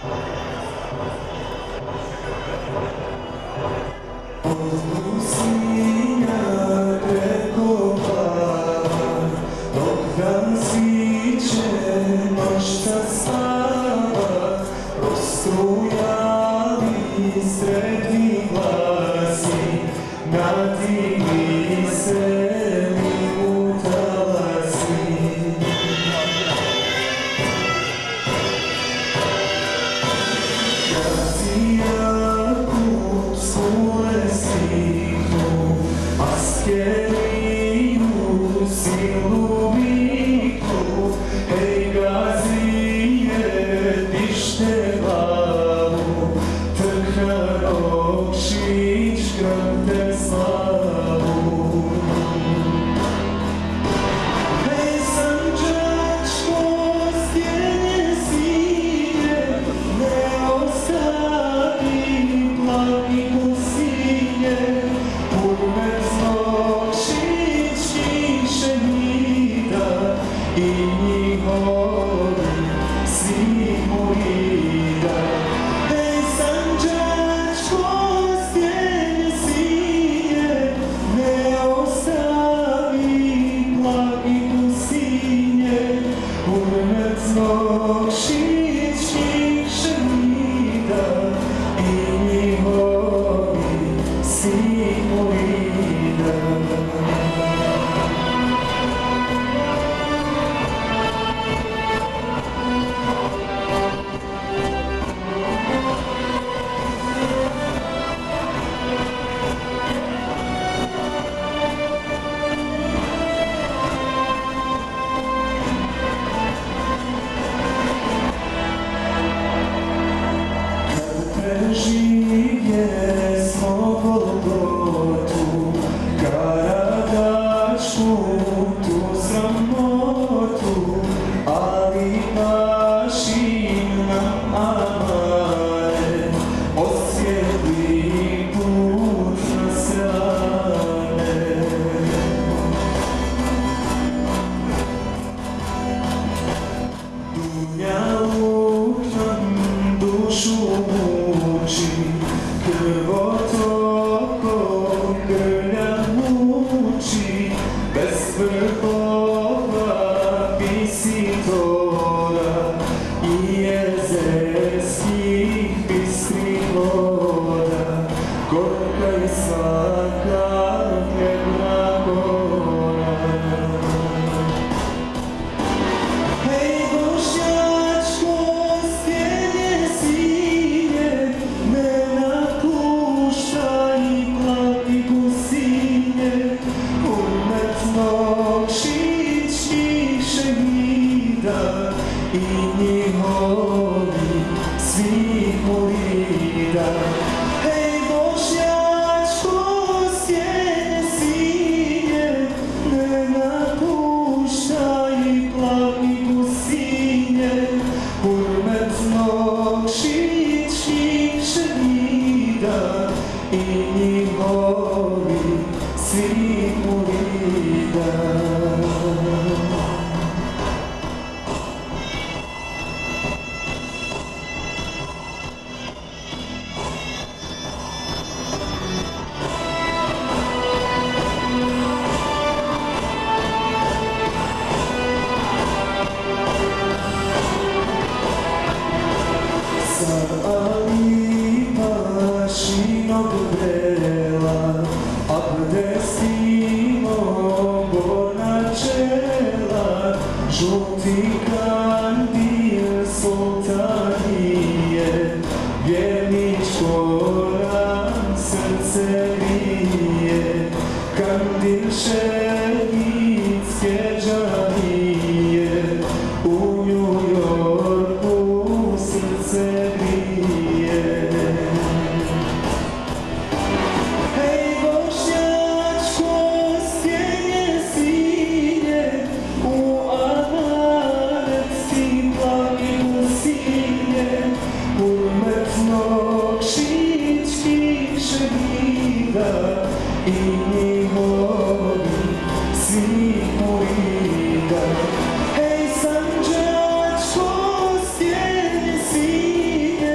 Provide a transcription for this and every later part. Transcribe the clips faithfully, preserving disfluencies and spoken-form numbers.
Hej, sanđačko stjeni sinje,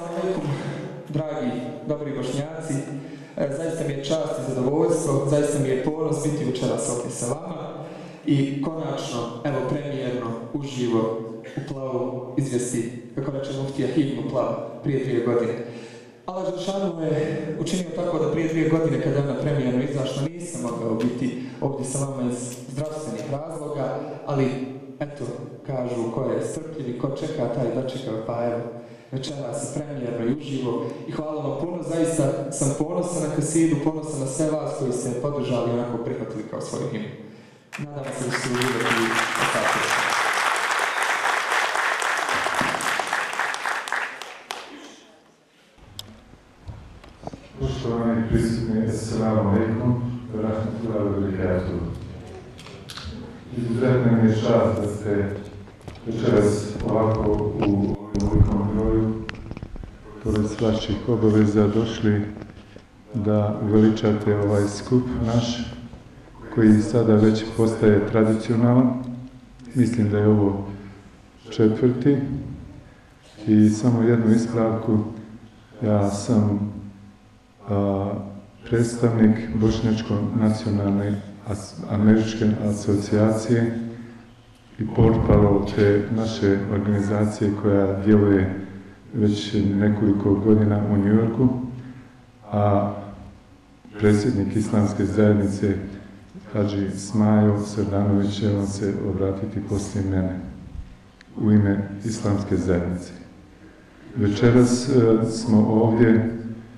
Assalamu alaikum, dragi, dobri Bošnjaci. Zaista mi je čast i zadovoljstvo, zaista mi je ponos biti večeras ovdje sa vama i konačno, evo premijerno, uživo u Plavu izvesti, kako reče muftija, himnu Plavu prije dvije godine. Allah Đelešanu je učinio tako da prije dvije godine kada je ona premijerno izašla nisam mogao biti ovdje sa vama iz zdravstvenih razloga, ali eto, kažu ko je strpljiv i ko čeka, taj dočeka, pa evo, večeras premijerno i uživo i hvala vam puno, zaista sam ponosan na kasidu, ponosan na sve vas koji ste podržali i onako prihvatili kao svoju himnu. Nadam se da ćete uživati i ostatiti. Poštovani prisutni, assalamu alaikum, rahmatullahi wa barakatuh. Izuzetno mi je čast da ste večeras ovako u velikom broju, pored vaših obaveza, došli da uveličate ovaj skup naš, koji sada već postaje tradicionalan. Mislim da je ovo četvrti. I samo jednu ispravku, ja sam a, predstavnik Bošnjačko-nacionalne američke asocijacije i portparol te naše organizacije koja djeluje već nekoliko godina u New Yorku, a predsjednik Islamske zajednice Hadži Smajo Srdanović će vam se obratiti poslije mene u ime Islamske zajednice. Večeras e, smo ovdje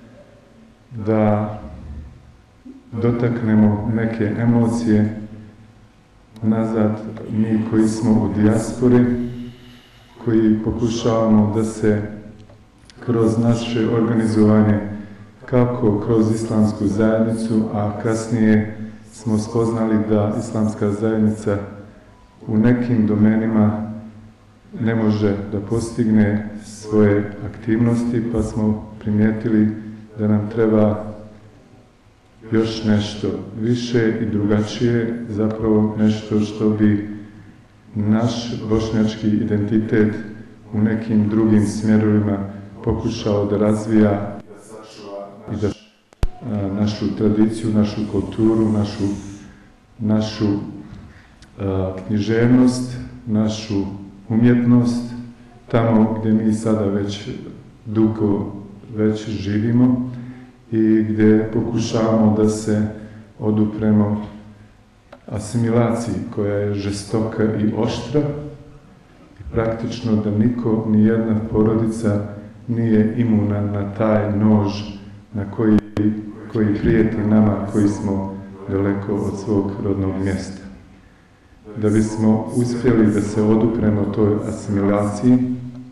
da dotaknemo neke emocije nazad, mi koji smo u dijaspori, koji pokušavamo da se kroz naše organizovanje, kako kroz Islamsku zajednicu, a kasnije smo spoznali da Islamska zajednica u nekim domenima ne može da postigne svoje aktivnosti, pa smo primijetili da nam treba još nešto više i drugačije, zapravo nešto što bi naš bošnjački identitet u nekim drugim smjerovima pokušao da razvija i da našu tradiciju, našu kulturu, našu, našu a, književnost, našu umjetnost, tamo gdje mi sada već dugo već živimo i gdje pokušavamo da se odupremo asimilaciji koja je žestoka i oštra i praktično da niko, ni jedna porodica nije imuna na taj nož na koji, koji prijeti nama koji smo daleko od svog rodnog mjesta. Da bismo uspjeli da se odupremo toj asimilaciji,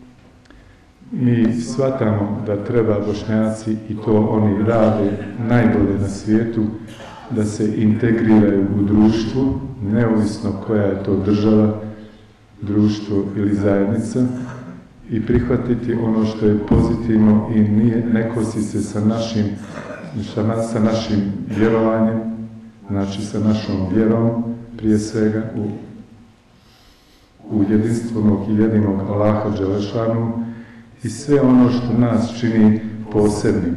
mi shvatamo da treba Bošnjaci, i to oni rade najbolje na svijetu, da se integriraju u društvu, neovisno koja je to država, društvo ili zajednica, i prihvatiti ono što je pozitivno i nije, ne kosi se sa našim, sa našim vjerovanjem, znači sa našom vjerom, prije svega u, u jedinstvenog i jedinog Allaha Đelešanu, i sve ono što nas čini posebnim.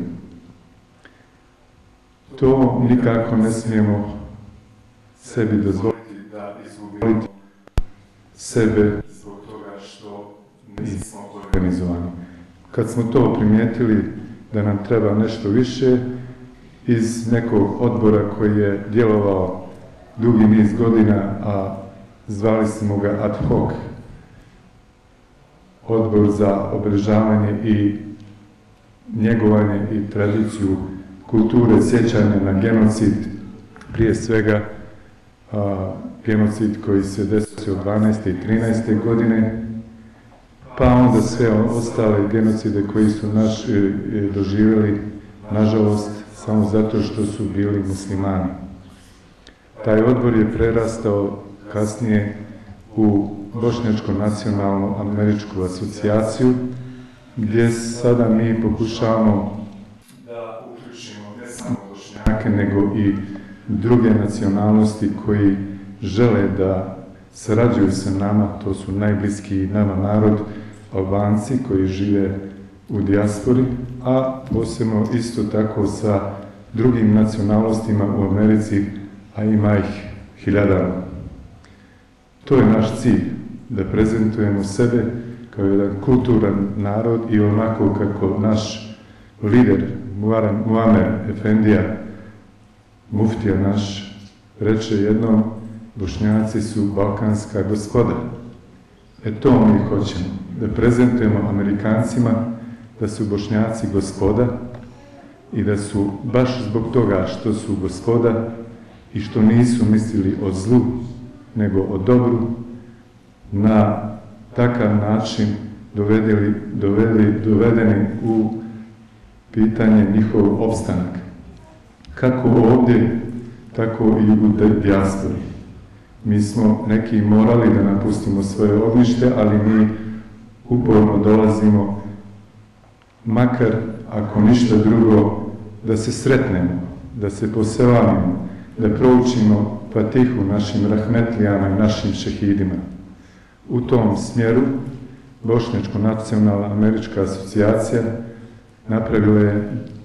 To nikako ne smijemo sebi dozvoliti da izgubimo sebe zbog toga što nismo organizovani. Kad smo to primijetili da nam treba nešto više, iz nekog odbora koji je djelovao dugi niz godina, a zvali smo ga ad hoc, odbor za obeležavanje i njegovanje i tradiciju kulture sjećanja na genocid, prije svega a, genocid koji se desio dvanaeste i trinaeste godine, pa onda sve ostale genocide koji su naši doživjeli, nažalost, samo zato što su bili muslimani. Taj odbor je prerastao kasnije u Bošnjačko-nacionalnu američku asocijaciju, gdje sada mi pokušavamo da uključimo ne samo Bošnjake, nego i druge nacionalnosti koji žele da sarađuju sa nama, to su najbliskiji nama narod, Albanci koji žive u dijaspori, a posebno isto tako sa drugim nacionalnostima u Americi, a ima ih hiljadama. To je naš cilj, da prezentujemo sebe kao jedan kulturan narod i onako kako naš lider Muamer Efendija, muftija naš, reče jednom, Bošnjaci su balkanska gospoda. E to mi hoćemo, da prezentujemo Amerikancima da su Bošnjaci gospoda i da su baš zbog toga što su gospoda i što nisu mislili o zlu, nego o dobru, na takav način dovedeli, dovedeli, dovedeni u pitanje njihov opstanak. Kako ovdje, tako i u dijaspori. Mi smo neki morali da napustimo svoje ognjište, ali mi uporno dolazimo, makar ako ništa drugo, da se sretnemo, da se poselamimo, da proučimo Fatihu našim rahmetlijama i našim šehidima. U tom smjeru Bošnjačko nacionalna američka asocijacija napravila je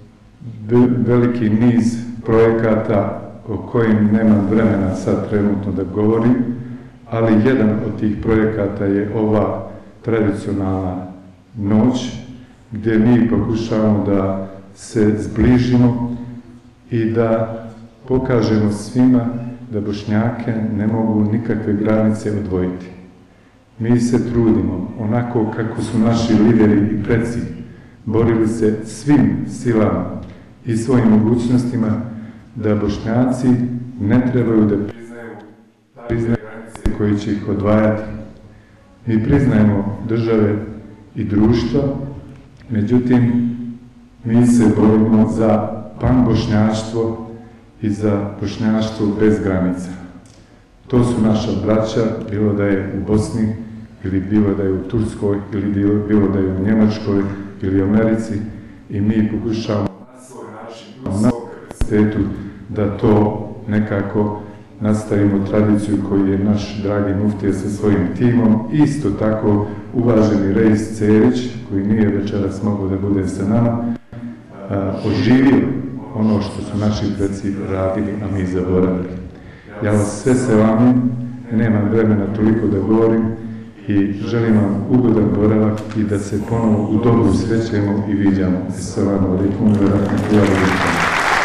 veliki niz projekata o kojim nemam vremena sad trenutno da govorim, ali jedan od tih projekata je ova tradicionalna noć, gdje mi pokušavamo da se zbližimo i da pokažemo svima da Bošnjake ne mogu nikakve granice odvojiti. Mi se trudimo, onako kako su naši lideri i preci borili se svim silama i svojim mogućnostima, da Bošnjaci ne trebaju da priznaju, priznaju granice koje će ih odvajati. Mi priznajemo države i društva, međutim, mi se borimo za panbošnjaštvo i za bošnjaštvo bez granica. To su naša braća, bilo da je u Bosni, ili bilo da je u Turskoj, ili bilo da je u Njemačkoj, ili Americi, i mi pokušavamo na svoj način, na svom kapacitetu, da to nekako nastavimo tradiciju koju je naš dragi muftija sa svojim timom. Isto tako uvaženi Reis Cerić, koji nije večeras mogao da bude sa nama, a, oživio ono što su naši preci radili, a mi zaboravili. Ja vas sve selamim, nemam vremena toliko da govorim i želim vam ugodan boravak i da se ponovo u dobru srećemo i viđamo. Assalamu alaikum wa rahmatullahi wa barakatuh.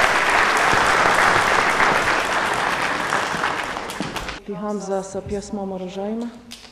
Hamza sa pjesmom o rožajima.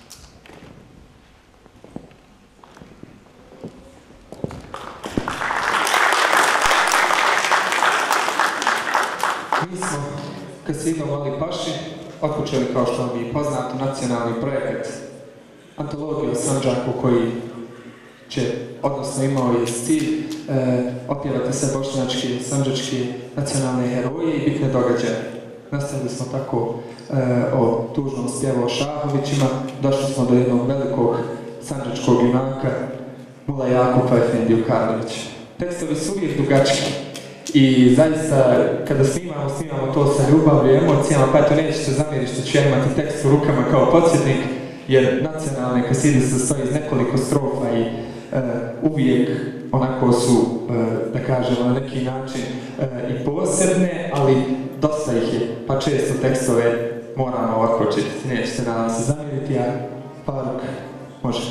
Mi smo kasidom Ali Paši otpočeli, kao što vam je poznato, nacionalni projekat antologije o Sandžaku, koji će, odnosno imao je cilj, e, opjevati se bošnjački, sandžački nacionalne heroje i bitne događaje. Nastavili smo tako e, o tužnom spjevu o Šahovićima, došli smo do jednog velikog sandžačkog junaka, Mula Jakupa Efendiju Karlovića. Tekstovi su uvijek dugački i zaista kada snimamo, snimamo to sa ljubavlju i emocijama, pa eto nećete zamjeriti što ću ja imati tekst u rukama kao podsjetnik, jer nacionalne kaside se sastoji iz nekoliko strofa i e, uvijek onako su, e, da kažemo, na neki način e, i posebne, ali dosta ih je, pa često tekstove moramo ovako čitati, nećete nadam se zamjeriti, a Faruk može.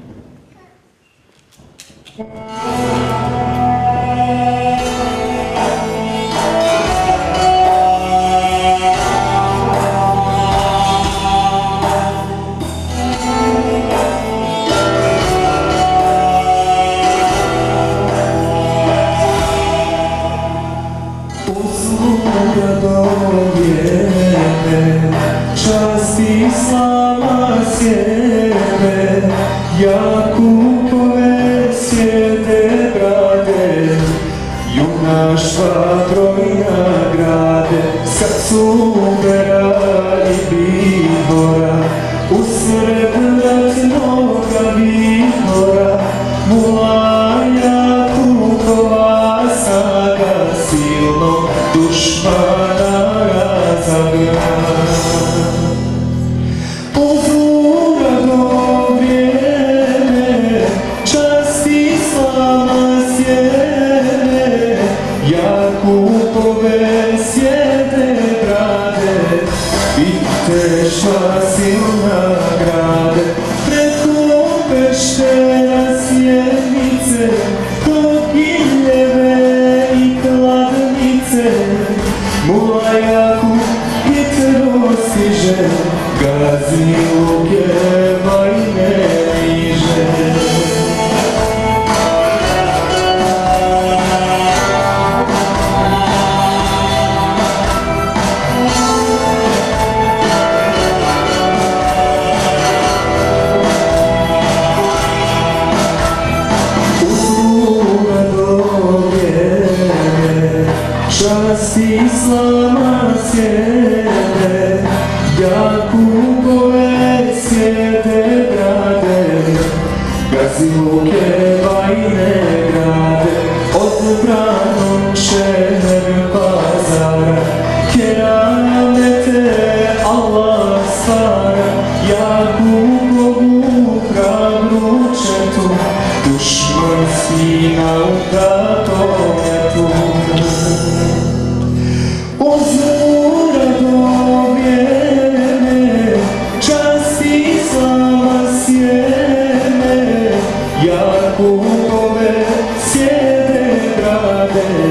Časti slava sjeme, Jakupove sjede brade, junaštva brojna grade, sad su Ubera i Bihora, usred ratnoga vihora, Mula Jakupova snaga silno dušmana razagna. Pozura do vrijeme, časti slava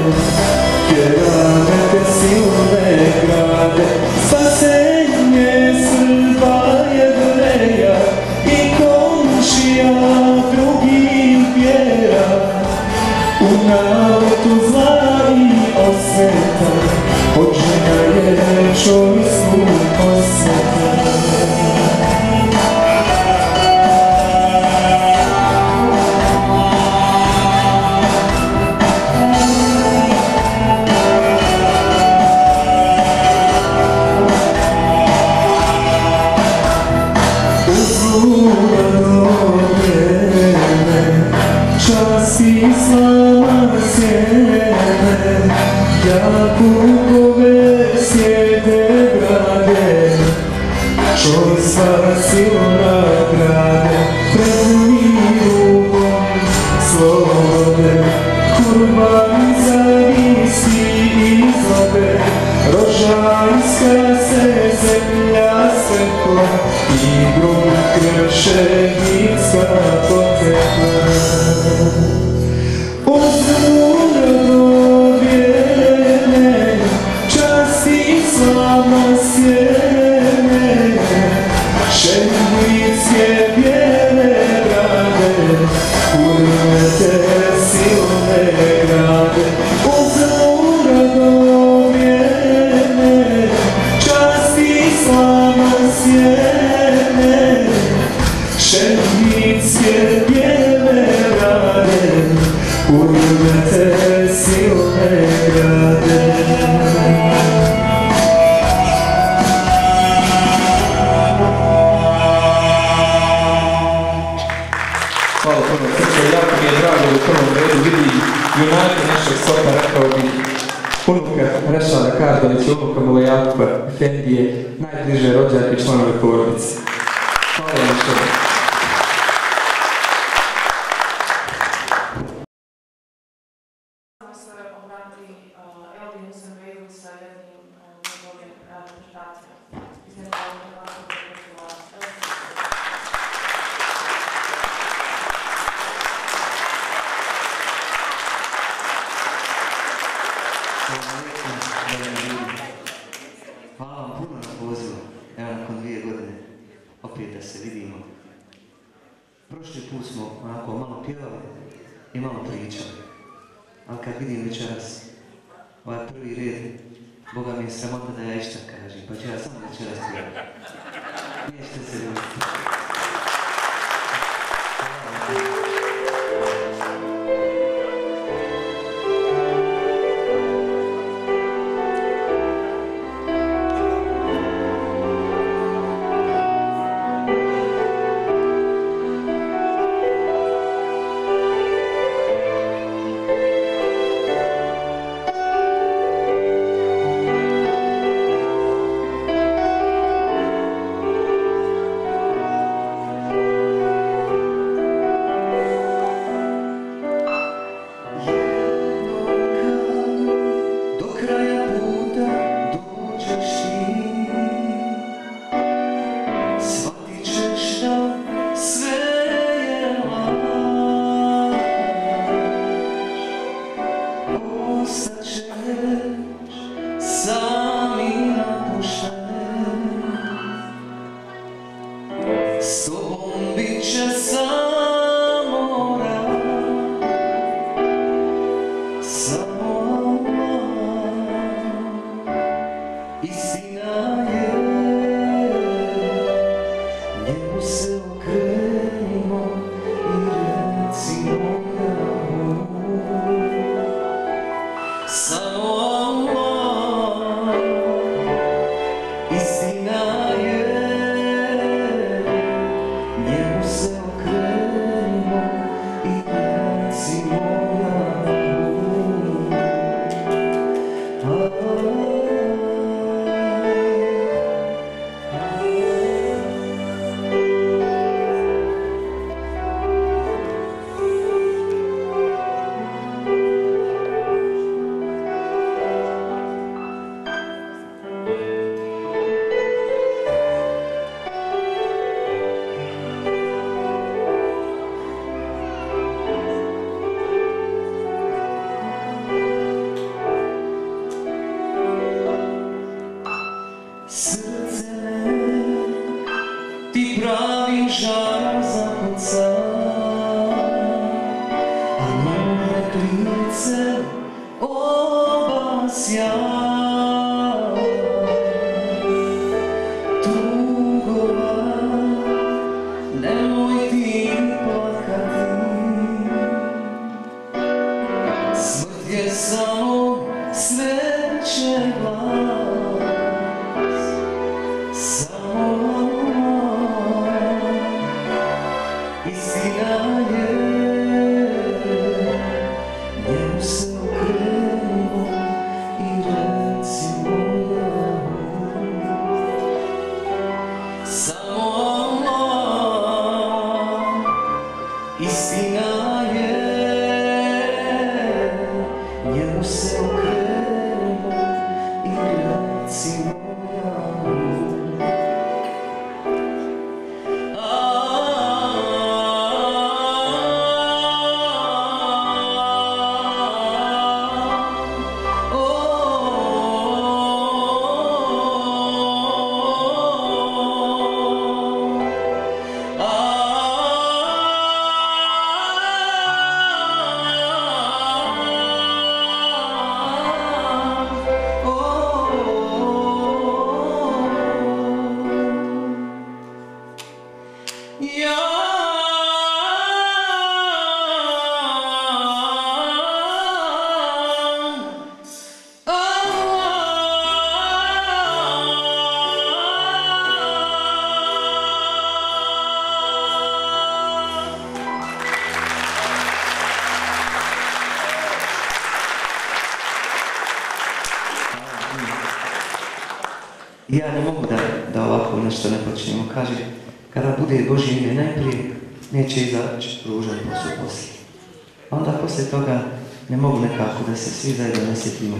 Keramete silne grade, spasenje Srba Jevreja i komšija drugih vjera. U narodu zla i osveta, od žena je čovjestvu osveta. Časti slava sjene, Jakubove sjede grade, čojstva silna grade, pred mirom slobode, kurban zavisi izvode, rožajska se zemlja svetla i grom kršenicka potekla. Slava sjene, šehnitske bijele grade, kurmete silne grade, uzru radovjene, časti slava sjene, šehnitske bijele grade, kurmete silne grade. Hvala puno srce, jako mi je drago da u prvom redu vidi junake našeg soka, rekao bih, unuka Rešada Kardovića, unuka Mulojakuba Efendije, najbliže rođake i članove porodice. Hvala vam što. Samo se obrati Elvinu Zemreju sa jednim njegovim interpretacijom. Iznenadno ovako da je bila Hvala vam puno na pozivu. Evo, nakon dvije godine opet da se vidimo. Prošli put smo onako malo pjevali i malo pričali. Ali kad vidim večeras ovaj prvi red, Boga mi je sramota da ja išta kažem, pa ću ja samo večeras pjevati. Nećete se ljubiti. Samo se obasjava tugova, nemoj ti plakati. Smrt je samo sreće glas, samo istina je, njemu se okrenimo i recimo ja. Samo Allah, istina je, njemu se okrenimo i recimo ja. Ja ne mogu da, da ovako nešto ne počnemo. Kaže, kada bude Božje ime najprije, neće izaći ružan posao poslije. A onda poslije toga ne mogu nekako da se svi zajedno ne sjetimo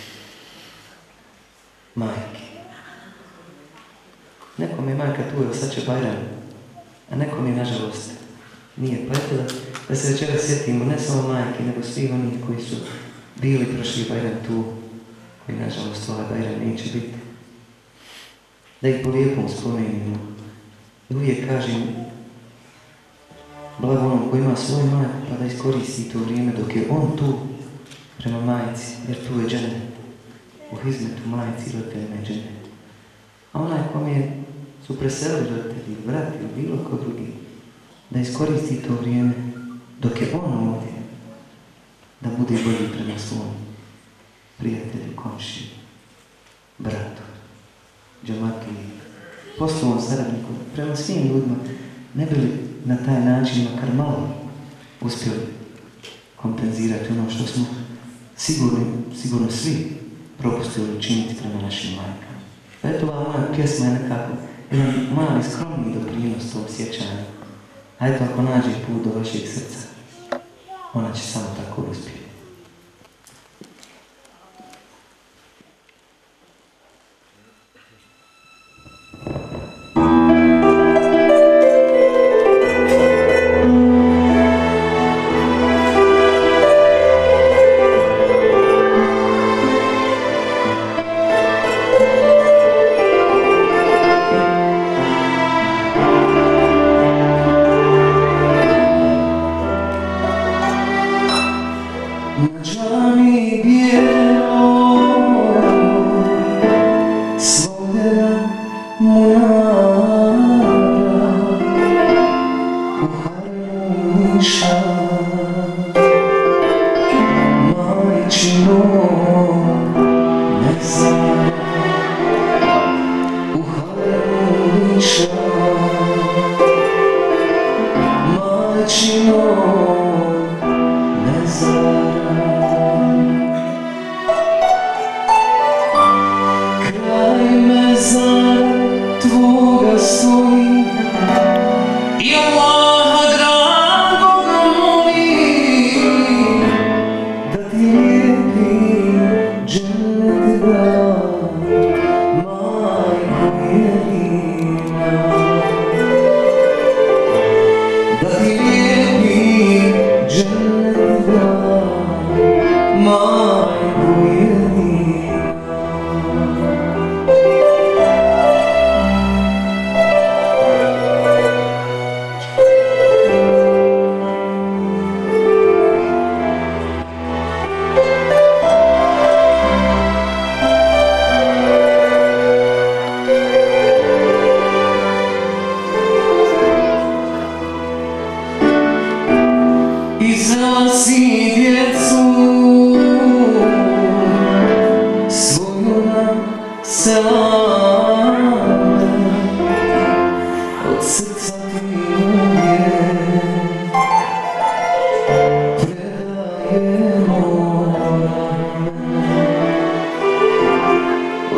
majke. Nekom je majka tu, evo sad će Bajram, a nekom je nažalost nije. Pa eto da, da se večera sjetimo ne samo majke, nego svi oni koji su bili prošli Bajram tu, koji nažalost ovaj Bajram neće biti. Da ih po lijepom spomenimo. I uvijek kažem, blago onom koji ima svoju majku, pa da iskoristi to vrijeme dok je on tu prema majci, jer tu je džennet. U hizmetu majci roditeljima je džennet. A onaj kome su preselili roditelji, brat ili bilo ko drugi, da iskoristi to vrijeme dok je on ovdje, da bude bolji prema svom prijatelju, komšiji, bratu, džamati, poslovnom saradniku, prema svim ljudima, ne bi li na taj način makar malo uspjeli kompenzirati ono što smo sigurno, sigurno svi propustili učiniti prema našim majkama. Eto, ova moja pjesma je nekako jedan mali skromni doprinos tog sjećanja. A eto, ako nađe put do vašeg srca, ona će samo tako uspjeti.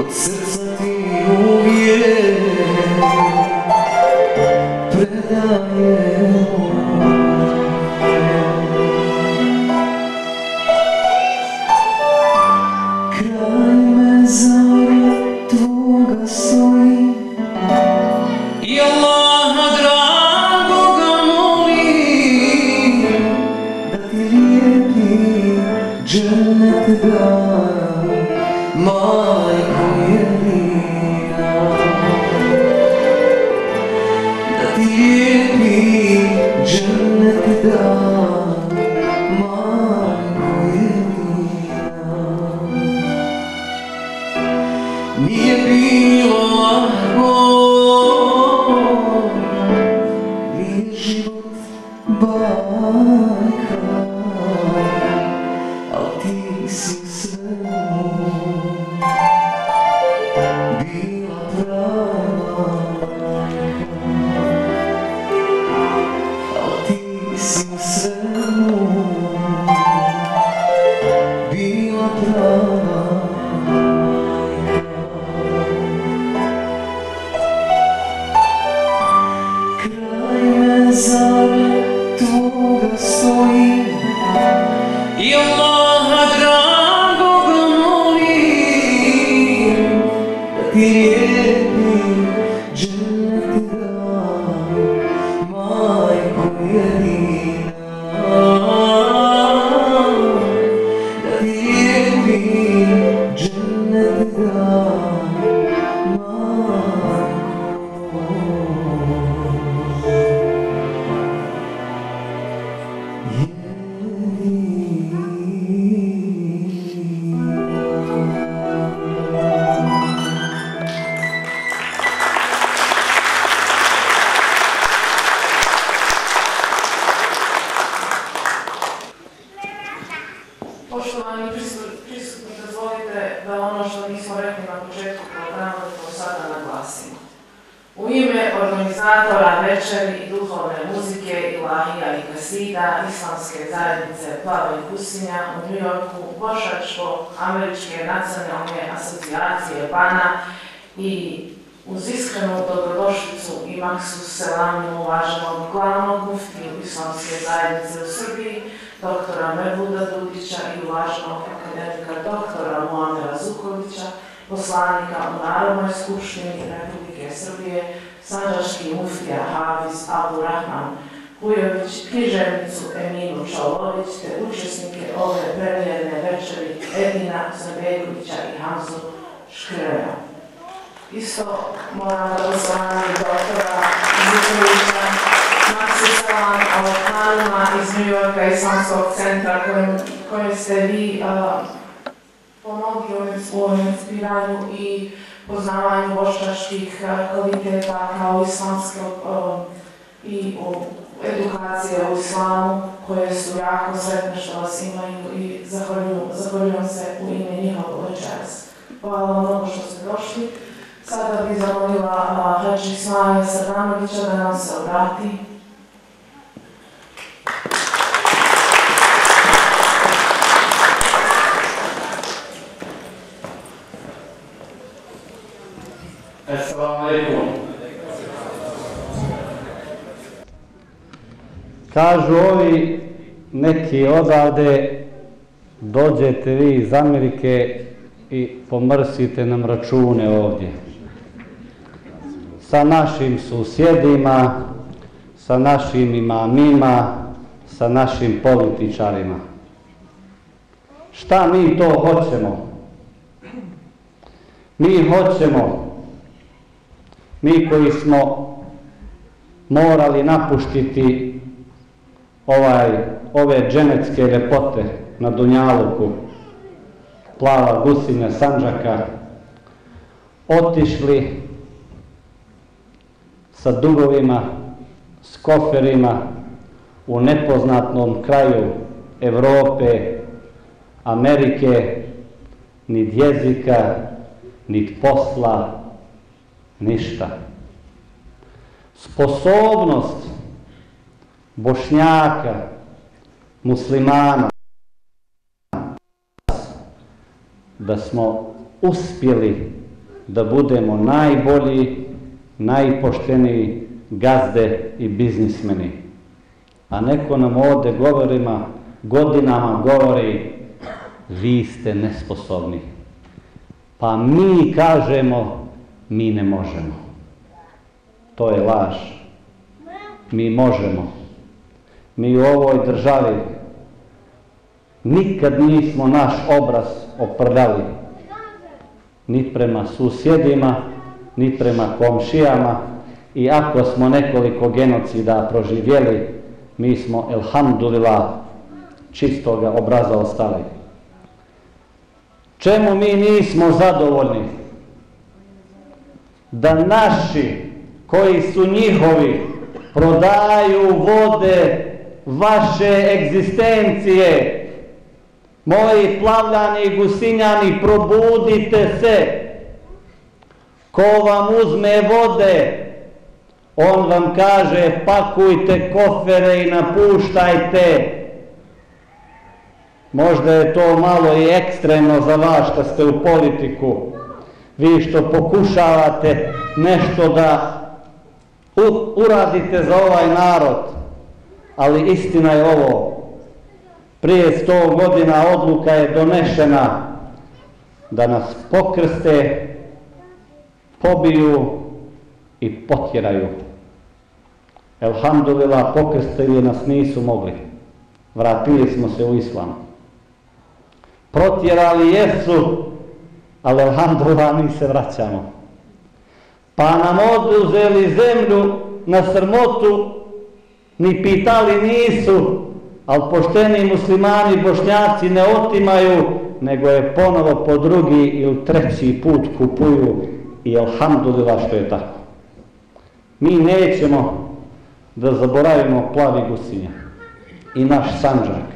od srca ti uvijek predajem. Kraj mezara tvoga stoji i Allaha dragoga molim da ti lijepi džennet da, majko jedina. Da ti lijepi džennet da, majko jedina. Nije bilo lako, nije život bajka, al ti si u svemu bila prava majka, al ti si u svemu bila prava. Mezara tvoga stoji i Allaha dragoga molim da ti lijepi džennet da, majko jedina. Da ti lijepi džennet da, Poštovani prisutni, dozvolite da ono što nismo rekli na početku programa to sada naglasimo. U ime organizatora večeri i duhovne muzike Ilahija i Kasida Islamske zajednice Plava i Kusinja u New Yorku, Bošnjačko-američke nacionalne asocijacije Bana i uz iskrenu dobrodošlicu i maksus selamu uvaženog glavnog muftiju Islamske zajednice u Srbiji, doktora Mevluda Dudića i uvaženog akademika doktora Muamera Zukovića, poslanika u Narodnoj skupštini Republike Srbije, sandžački muftija Hafiz Abu Rahman Kujović, književnicu Eminu Čalović, te učesnike ove premijerne večeri Edina Zabegovića i Hamzu Škreja. Isto moram da osvajam doktora Zukovića, maksus selam Alokanima iz New Yorka Islamskog centra kojim ste vi pomogli u inspiranju i poznavanju bošnjačkih kvaliteta kao islamskog i edukacije u islamu, koje su jako sretne što vas imaju i zahvaljujem se u ime njihovo večeras. Hvala vam mnogo što ste došli. Sada bih zamolila Hadži Ismaila Sardanovića da nam se obrati. Assalamu alaikum. Kažu ovi neki odavde, dođete vi iz Amerike i pomrsite nam račune ovdje. Sa našim susjedima, sa našim imamima, sa našim političarima. Šta mi to hoćemo? Mi hoćemo, mi koji smo morali napuštiti ovaj, ove dženecke ljepote na Dunjaluku, Plava Gusinja, Sandžaka, otišli sa dugovima, s koferima u nepoznatom kraju Evrope, Amerike, nit jezika, nit posla, ništa. Sposobnost Bošnjaka, muslimana, da smo uspjeli da budemo najbolji, najpošteniji gazde i biznismeni. A neko nam ovdje govorima, godinama govori, vi ste nesposobni. Pa mi kažemo, mi ne možemo. To je laž. Mi možemo. Mi u ovoj državi nikad nismo naš obraz oprljali. Ni prema susjedima, ni prema komšijama. I ako smo nekoliko genocida proživjeli, mi smo, elhamdulillah, čistoga obraza ostali. Čemu mi nismo zadovoljni? Da naši, koji su njihovi, prodaju vode vaše egzistencije. Moji plavljani i gusinjani, probudite se. Ko vam uzme vode, on vam kaže pakujte kofere i napuštajte. Možda je to malo i ekstremno za vas što ste u politiku. Vi što pokušavate nešto da uradite za ovaj narod. Ali istina je ovo. Prije sto godina odluka je donešena da nas pokrste, pobiju i potjeraju. Elhamdulillah, pokrstili nas nisu mogli. Vratili smo se u islam. Protjerali jesu, ali elhamdulillah mi se vraćamo. Pa nam oduzeli zemlju na srmotu, ni pitali nisu, ali pošteni muslimani, bošnjaci ne otimaju, nego je ponovo po drugi ili treći put kupuju i elhamdulillah što je tako. Mi nećemo da zaboravimo plavi gusinja i naš Sandžak.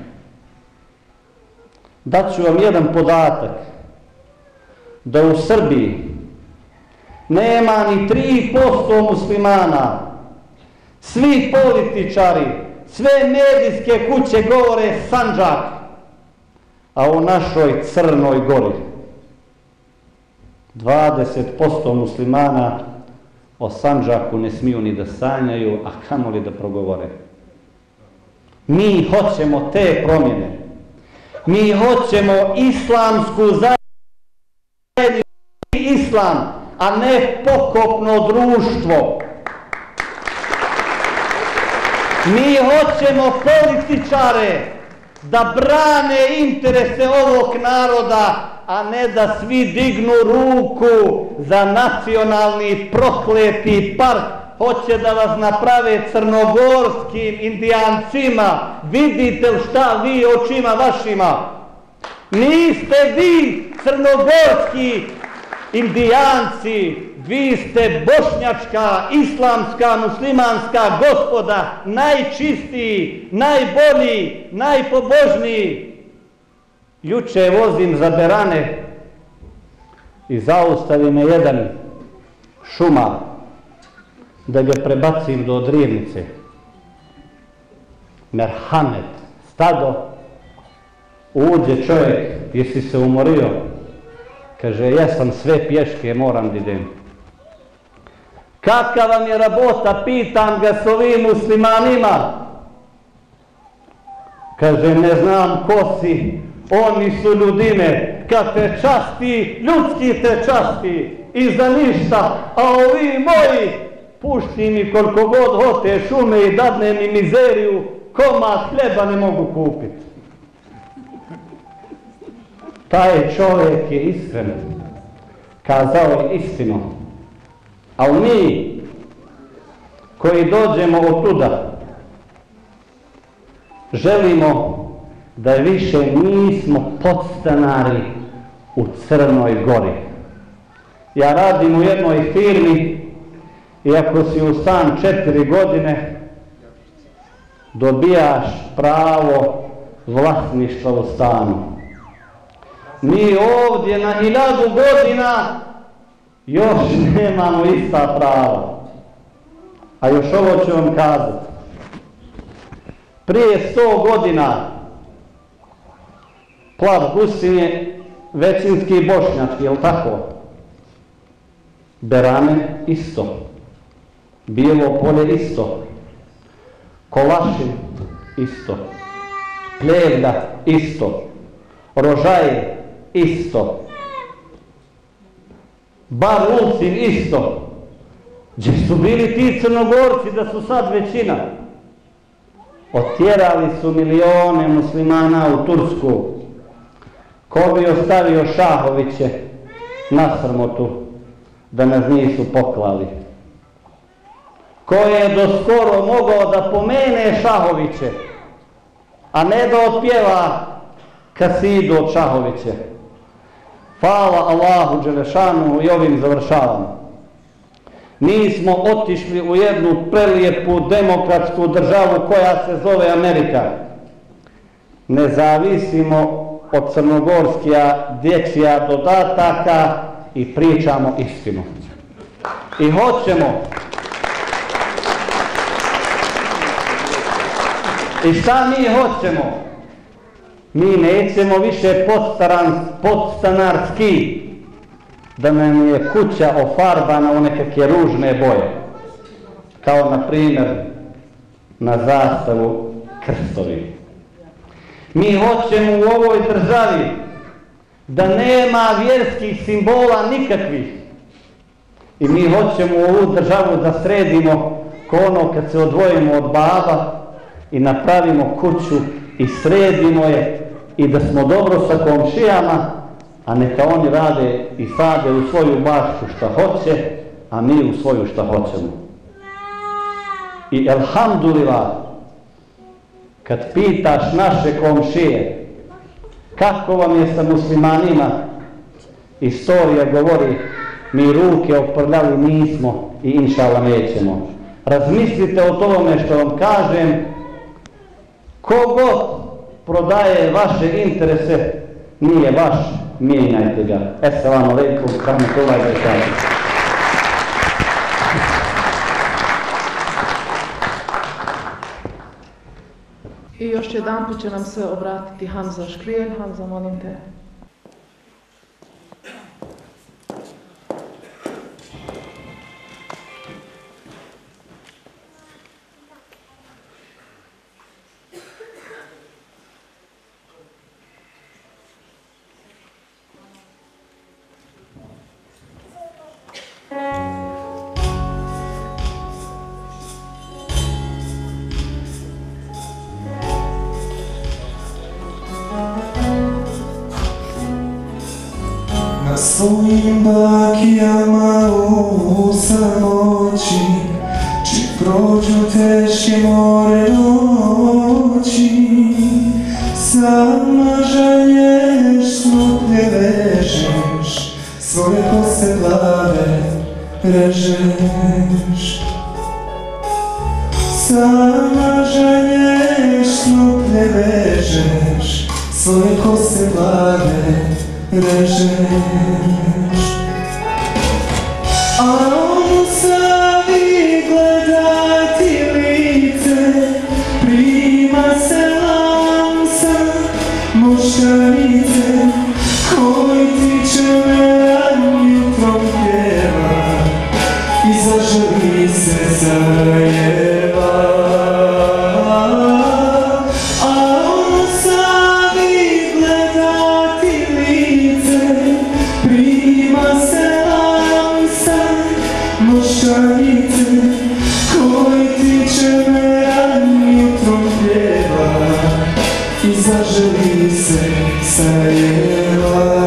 Daću vam jedan podatak, da u Srbiji nema ni tri posto muslimana. Svi političari, sve medijske kuće govore Sandžak, a u našoj Crnoj Gori dvadeset posto muslimana o Sandžaku ne smiju ni da sanjaju, a kamoli da progovore. Mi hoćemo te promjene. Mi hoćemo islamsku zajednicu, islam, a ne pokopno društvo. Mi hoćemo političare da brane interese ovog naroda, a ne da svi dignu ruku za nacionalni prokleti park. Hoće da vas naprave crnogorskim indijancima. Vidite li šta vi očima vašima? Niste vi crnogorski indijanci, vi ste bošnjačka, islamska, muslimanska gospoda, najčistiji, najbolji, najpobožniji. Juče vozim za Berane i zaustavi me jedan šumar da ga prebacim do Odrijevnice. Merhamet, stado, uđe čovjek, jesi se umorio? Kaže, ja sam sve pješke, moram da idem. Kakav vam je rabota, pitam ga s ovim muslimanima. Kaže, ne znam ko si, oni su ljudine, kad te časti, ljudski te časti, i za ništa, a ovi moji, pušti mi koliko god hote šume i dadne mi mizeriju, komad hljeba ne mogu kupiti. Taj čovjek je iskren, kazao je istinu. Ali mi, koji dođemo od tuda, želimo da više nismo podstanari u Crnoj Gori. Ja radim u jednoj firmi i ako si u stan četiri godine, dobijaš pravo vlasništva u stanu. Mi ovdje na hiljadu godina još nemamo ista prava. A još ovo ću vam kazati. Prije sto godina plav gusin je većinski bošnjački, jel tako? Berane isto, Bijelo polje isto, Kolašin isto, Pljevlja isto, Rožaje isto, Bar Ulcin isto. Gdje su bili ti Crnogorci da su sad većina? Otjerali su milione muslimana u Tursku. Ko bi ostavio Šahoviće na sramotu da nas nisu poklali? Ko je do skoro mogao da pomene Šahoviće, a ne da otpjeva kasidu od Šahoviće? Hvala Allahu Đelešanu i ovim završavam. Mi smo otišli u jednu prelijepu demokratsku državu koja se zove Amerika. Ne zavisimo od crnogorskija dječja dodataka i pričamo istinu. I hoćemo. I šta mi hoćemo? Mi nećemo više podstanarski da nam je kuća ofarbana u nekakve ružne boje. Kao na primjer na zastavu krstovi. Mi hoćemo u ovoj državi da nema vjerskih simbola nikakvih. I mi hoćemo u ovu državu da sredimo ko ono kad se odvojimo od baba i napravimo kuću i sredimo je i da smo dobro sa komšijama, a neka oni rade i sade u svoju baštu šta hoće, a mi u svoju šta hoćemo. I elhamdulillah, kad pitaš naše komšije kako vam je sa muslimanima, istorija govori mi ruke oprljali nismo i inšala nećemo. Razmislite o tome što vam kažem. Kogod prodaje vaše interese nije vaš, mijenjajte ga. Esselamu alaikum, rahmetullahi wa barakatuh. I još jedan put će nam se obratiti Hamza Škrijelj. Hamza, molim te. Na svojim bakijama u samoći, čim prođu teške more noći, sama žalješ, smutlje vežeš, svoje kose plave režeš. Sama žalješ, smutlje vežeš, svoje kose plave režeš. A on savi gledati lice, prima se lansa moškarice, koji ti će me jutrom pjeva i zaželi se Sarajeva. Koji ti će me jutrom pjeva i zaželi se Sarajeva.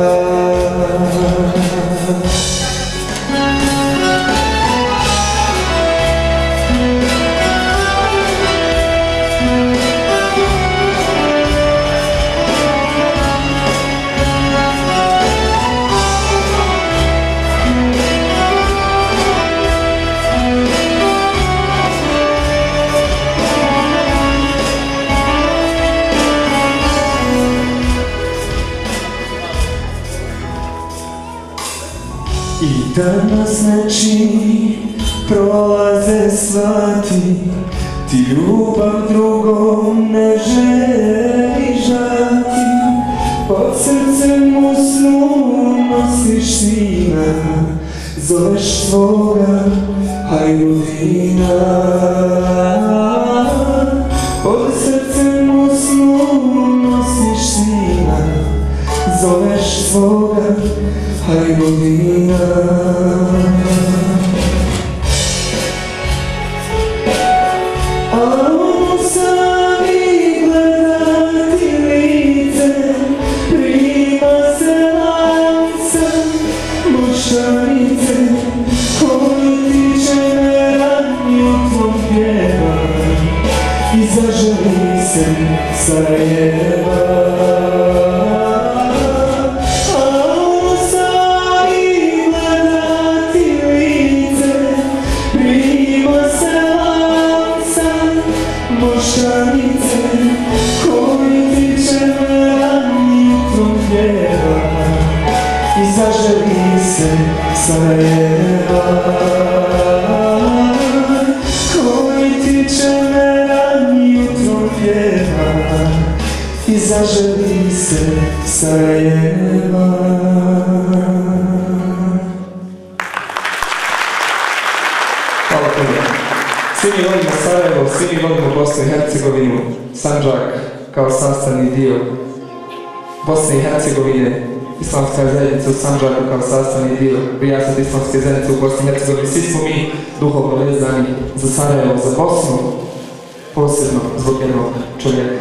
I danas ne čini, prolaze svati, ti ljubav drugom ne želiš dati. Pod srcem u snu nosiš sina, zoveš svoga Hajrudina. Pod srcem u snu nosiš sina, zoveš svoga Hajrudina. A on sami gleda ti lice, prima se lanca mošanice, koju ti će me ranjutom pjeva i zaželi se Sarajeva. Mošanice, koju ti će me ranjutom pjeva i zaželi se Sarajeva. Koju ti će me ranjutom pjeva i zaželi se Sarajeva. Hvala puno. Svi mi volimo Sarajevo, svi mi volimo Bosnu i Hercegovinu, Sandžak kao sastavni dio Bosne i Hercegovine, Islamska zajednica u Sandžaku kao sastavni dio Rijasat Islamske zajednice u Bosni i Hercegovini. Svi smo mi duhovno vezani za Sarajevo, za Bosnu, posebno zbog jednog čovjeka.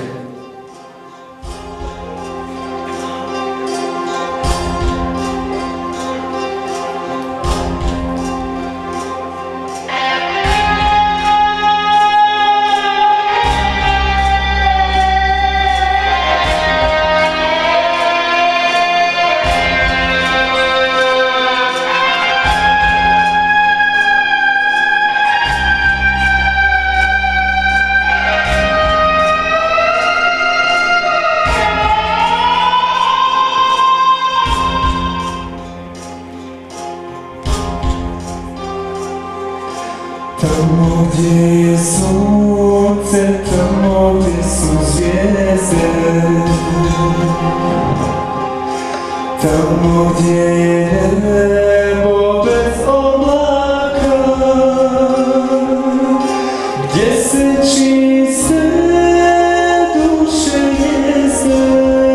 Tamo gdje je sunce, tamo gdje su zvijezde, tamo gdje je nebo bez oblaka, gdje se čiste duše jezde,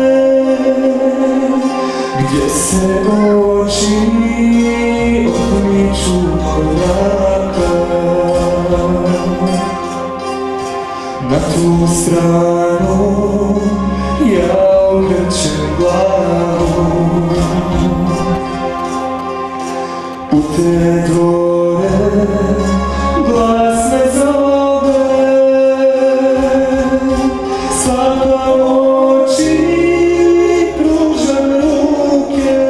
gdje se oči odmiču od mraka. Na tu stranu ja okrećem glavu, u te dvore glas me zove, sklapam oči, pružam ruke,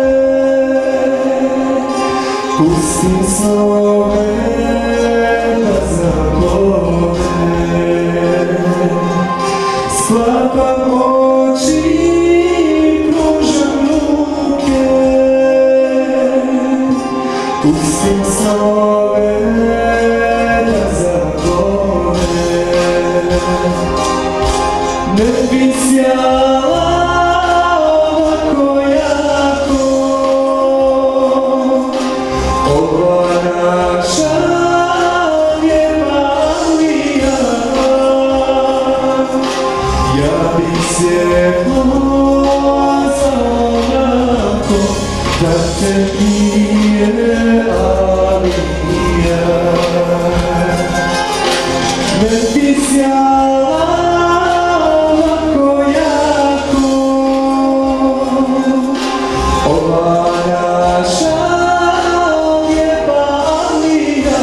pustim snove da zaplove. Sklapam oči, pružam ruke, pustim snove da zaplove. Ne bi sjala ovako jako ova naša Ljevanija. Ja bih svjetlo za onako da te nije Alija. Ne bi sjala ovako jako ova naša Ljevanija.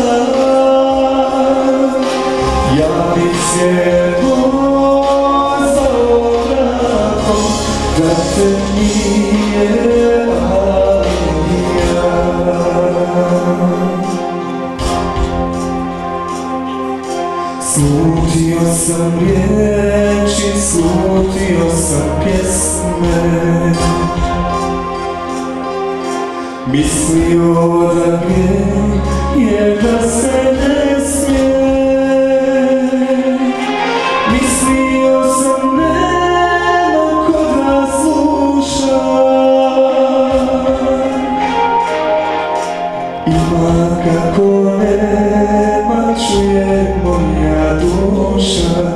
Ja bih svjetlo da te nije Alija. Slutio sam riječi, slutio sam pjesme, mislio da grijeh je da se ne smije. Mislio sam nema ko da sluša, ima čuje moja duša.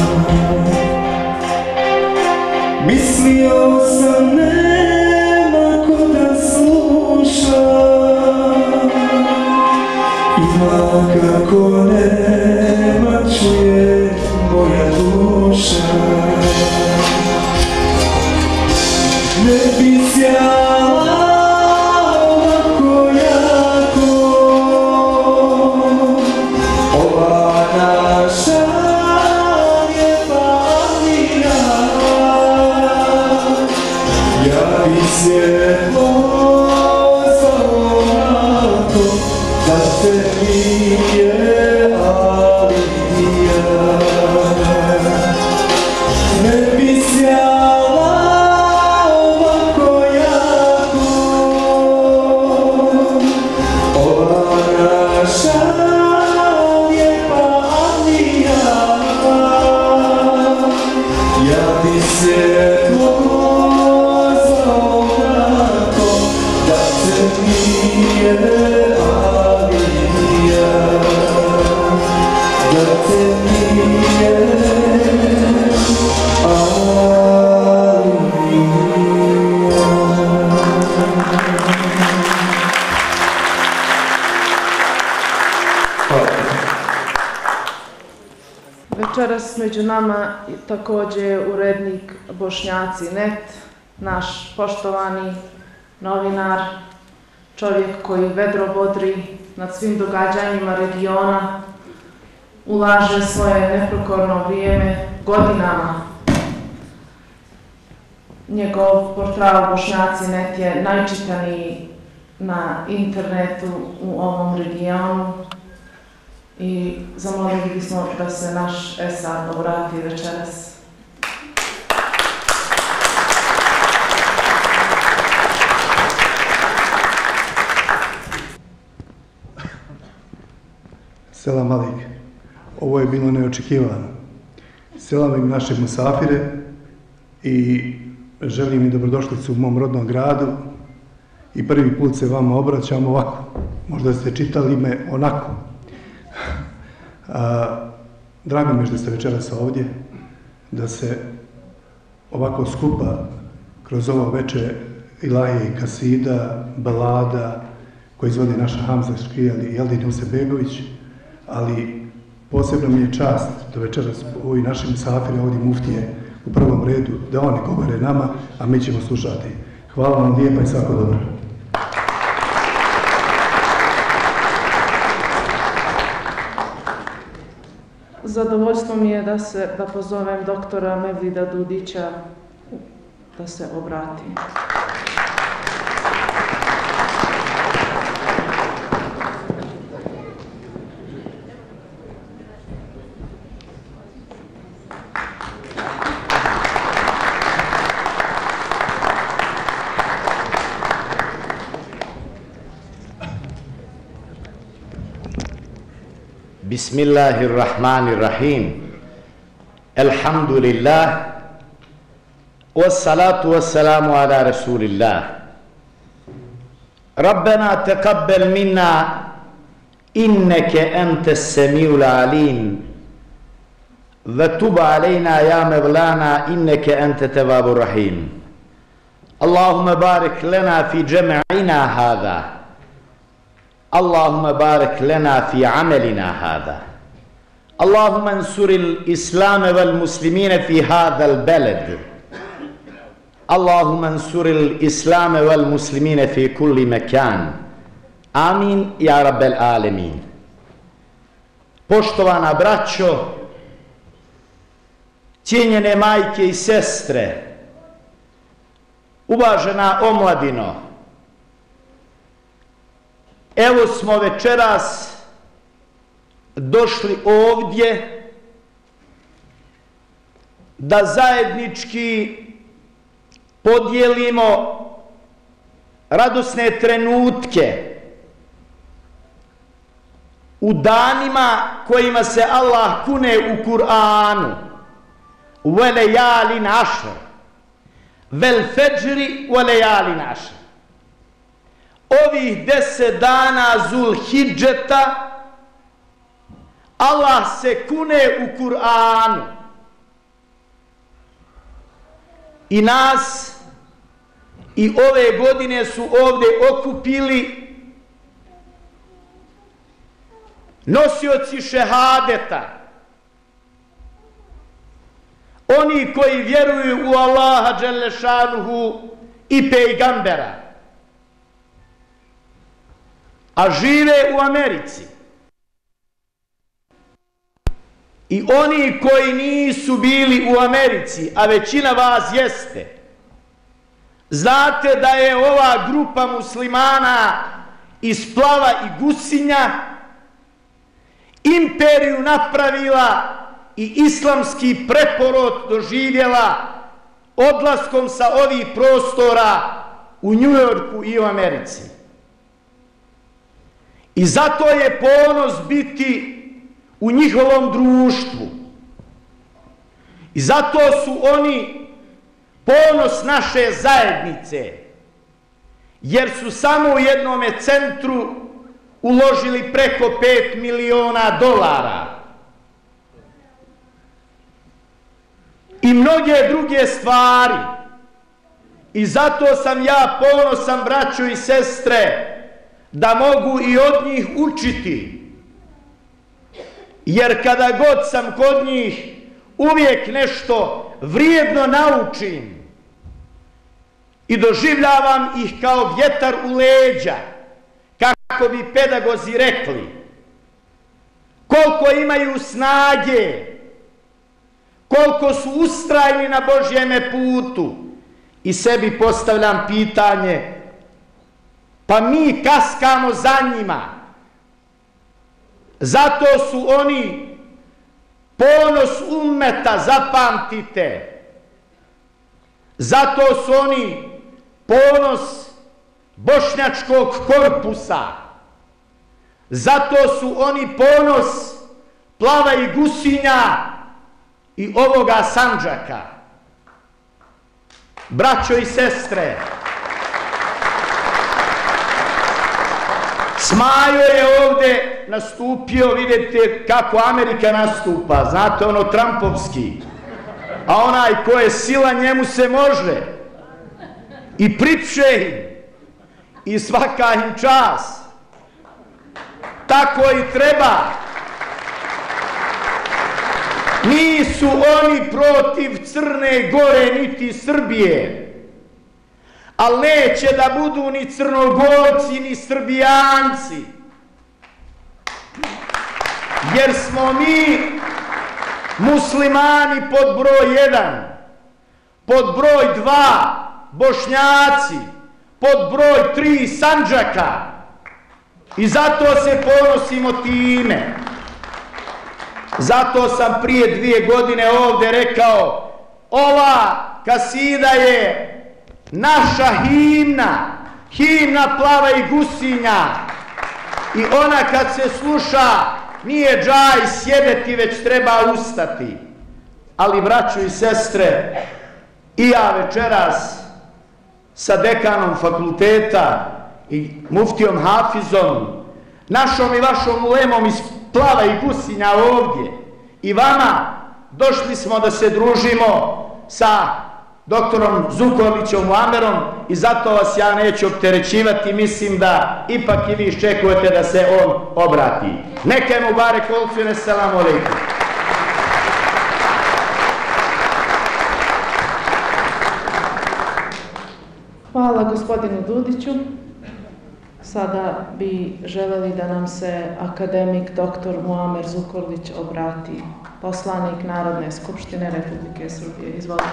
Mislio sam nema ko da sluša, ima kako nema čuje moja duša. Ne bi sjala ovako jako ova naša lijepa Anglija. Ja bi svjetlo zvao onako da te nije Alija. Ne bi sjala ovako jako ova naša lijepa Anglija. Ja bi svjetlo zvao onako da te nije Alija, da te nije Večeras među nama također je urednik Bošnjaci punkt net, naš poštovani novinar, čovjek koji vedro bodri nad svim događanjima regiona, ulaže svoje neprokorno vrijeme godinama. Njegov portal Bošnjaci punkt net je najčitaniji na internetu u ovom regionu i zamolili bismo da se naš Esad obrati večeras. Selam alik. Ovo je bilo neočekivano. Selam im naše musafire i želim im dobrodošlicu u mom rodnom gradu i prvi put se vama obraćam ovako. Možda ste čitali me onako. A, drago mi je što ste večeras ovdje, da se ovako skupa kroz ovo veče ilahije i kasida, balada koje izvodi naša Hamza Škijal i Eldin Husebegović, ali posebno mi je čast da večeras ovi naši musafiri ovdje muftije u prvom redu, da oni govore nama, a mi ćemo slušati. Hvala vam lijepa i svako dobro. Zadovoljstvo mi je da se da pozovem doktora Mevlida Dudića da se obrati. Bismillahirrahmanirrahim. Elhamdulillah. Wassalatu wassalamu ala Rasulillah. Rabbena teqabbel minna inneke entes semiul alim. Ve tub alejna ya mevlana inneke ente tevabur rahim. Allahumma barik lana fi jam'ina hada. اللهم بارك لنا في عملنا هذا. اللهم انصر الإسلام والمسلمين في هذا البلد. اللهم انصر الإسلام والمسلمين في كل مكان. آمين يا رب العالمين. Poštovana braćo, cijenjene majke i sestre, uvažena omladino, evo smo večeras došli ovdje da zajednički podijelimo radosne trenutke u danima kojima se Allah kune u Kur'anu. Velejali našr, vel feđri velejali našr. Ovih deset dana Zul Hidžeta, Allah se kune u Kur'anu i nas i ove godine su ovdje okupili nosioci šehadeta, oni koji vjeruju u Allaha dželešanuhu i pejgambera, a žive u Americi, i oni koji nisu bili u Americi, a većina vas jeste. Znate da je ova grupa muslimana iz Plava i Gusinja imperiju napravila i islamski preporod doživjela odlaskom sa ovih prostora u Njujorku i u Americi. I zato je ponos biti u njihovom društvu. I zato su oni ponos naše zajednice, jer su samo u jednome centru uložili preko pet miliona dolara. I mnoge druge stvari. I zato sam ja ponosan, braćo i sestre, da mogu i od njih učiti. Jer kada god sam kod njih, uvijek nešto vrijedno naučim i doživljavam ih kao vjetar u leđa, kako bi pedagozi rekli. Koliko imaju snage, koliko su ustrajni na Božjeme putu. I sebi postavljam pitanje, pa mi kaskamo za njima. Zato su oni ponos ummeta, zapamtite. Zato su oni ponos bošnjačkog korpusa. Zato su oni ponos Plava i Gusinja i ovoga Sandžaka. Braćo i sestre, Smajo je ovdje nastupio, vidite kako Amerika nastupa, znate ono Trumpovski, a onaj ko je sila njemu se može i pripše im i svaka im čast. Tako i treba. Nisu oni protiv Crne Gore niti Srbije, ali neće da budu ni Crnogorci ni Srbijanci, jer smo mi muslimani pod broj jedan, pod broj dva Bošnjaci, pod broj tri Sandžaka, i zato se ponosimo time. Zato sam prije dvije godine ovdje rekao, ova kasida je naša himna, himna Plava i Gusinja, i ona kad se sluša nije džaj sjedeti, već treba ustati. Ali braćo i sestre, i ja večeras sa dekanom fakulteta i muftijom Hafizom, našom i vašom ulemom iz Plava i Gusinja ovdje, i vama, došli smo da se družimo sa doktorom Zukorlićom Muamerom, i zato vas ja neću opterećivati, mislim da ipak i vi iščekujete da se on obrati. Neka mu barek olcune, selamu alejkum. Hvala gospodinu Dudiću. Sada bi želeli da nam se akademik doktor Muamer Zukorlić obrati, poslanik Narodne skupštine Republike Srbije. Izvolite.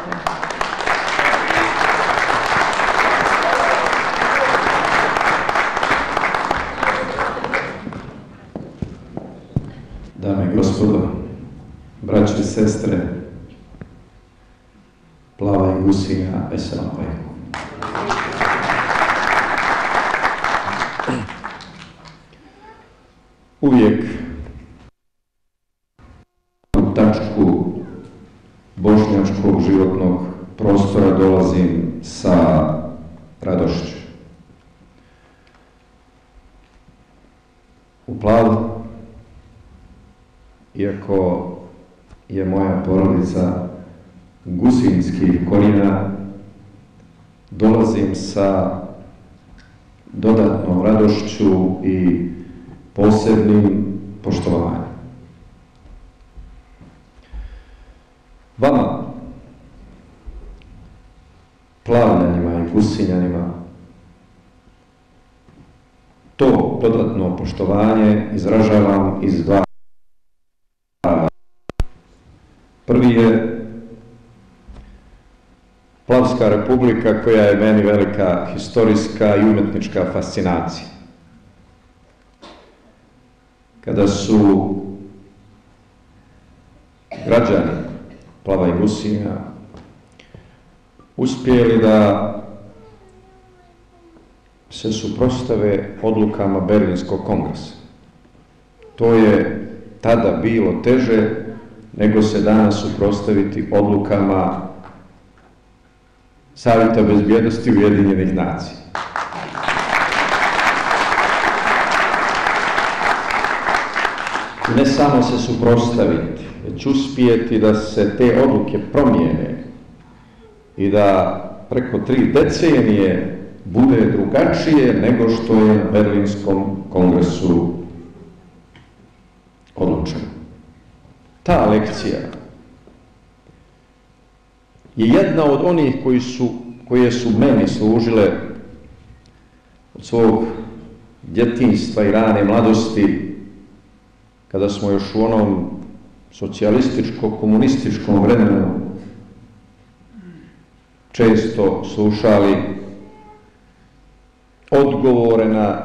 Dame i gospodo, braće i sestre, Plava i Gusinja, eselamu alejkum. Uvijek u tačku bošnjačkog životnog prostora dolazim sa radošću. U Plav iako je moja porodica gusinskih korijena, dolazim sa dodatnom radošću i posebnim poštovanjem. Vama, Plavljanima i Gusinjanima, to dodatno poštovanje izražavam iz dva razloga. Prvi je Plavska republika, koja je meni velika historijska i umetnička fascinacija. Kada su građani Plava i Gusinja uspjeli da se suprotstave odlukama Berlinskog kongresa. To je tada bilo teže nego se danas suprotstaviti odlukama Savjeta bezbjednosti Ujedinjenih nacija. Ne samo se suprotstaviti, već uspjeti da se te odluke promijene i da preko tri decenije bude drugačije nego što je na Berlinskom kongresu odlučeno. Ta lekcija je jedna od onih koji su, koje su meni služile od svog djetinjstva i rane mladosti, kada smo još u onom socijalističko-komunističkom vremenu često slušali odgovore na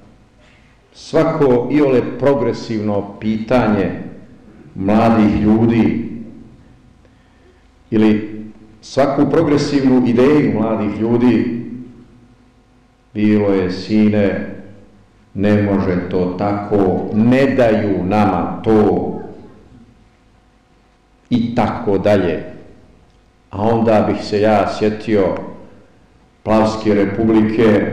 svako iole progresivno pitanje mladih ljudi ili svaku progresivnu ideju mladih ljudi. Bilo je: sine, ne može to tako, ne daju nama to i tako dalje. A onda bih se ja sjetio Plavske republike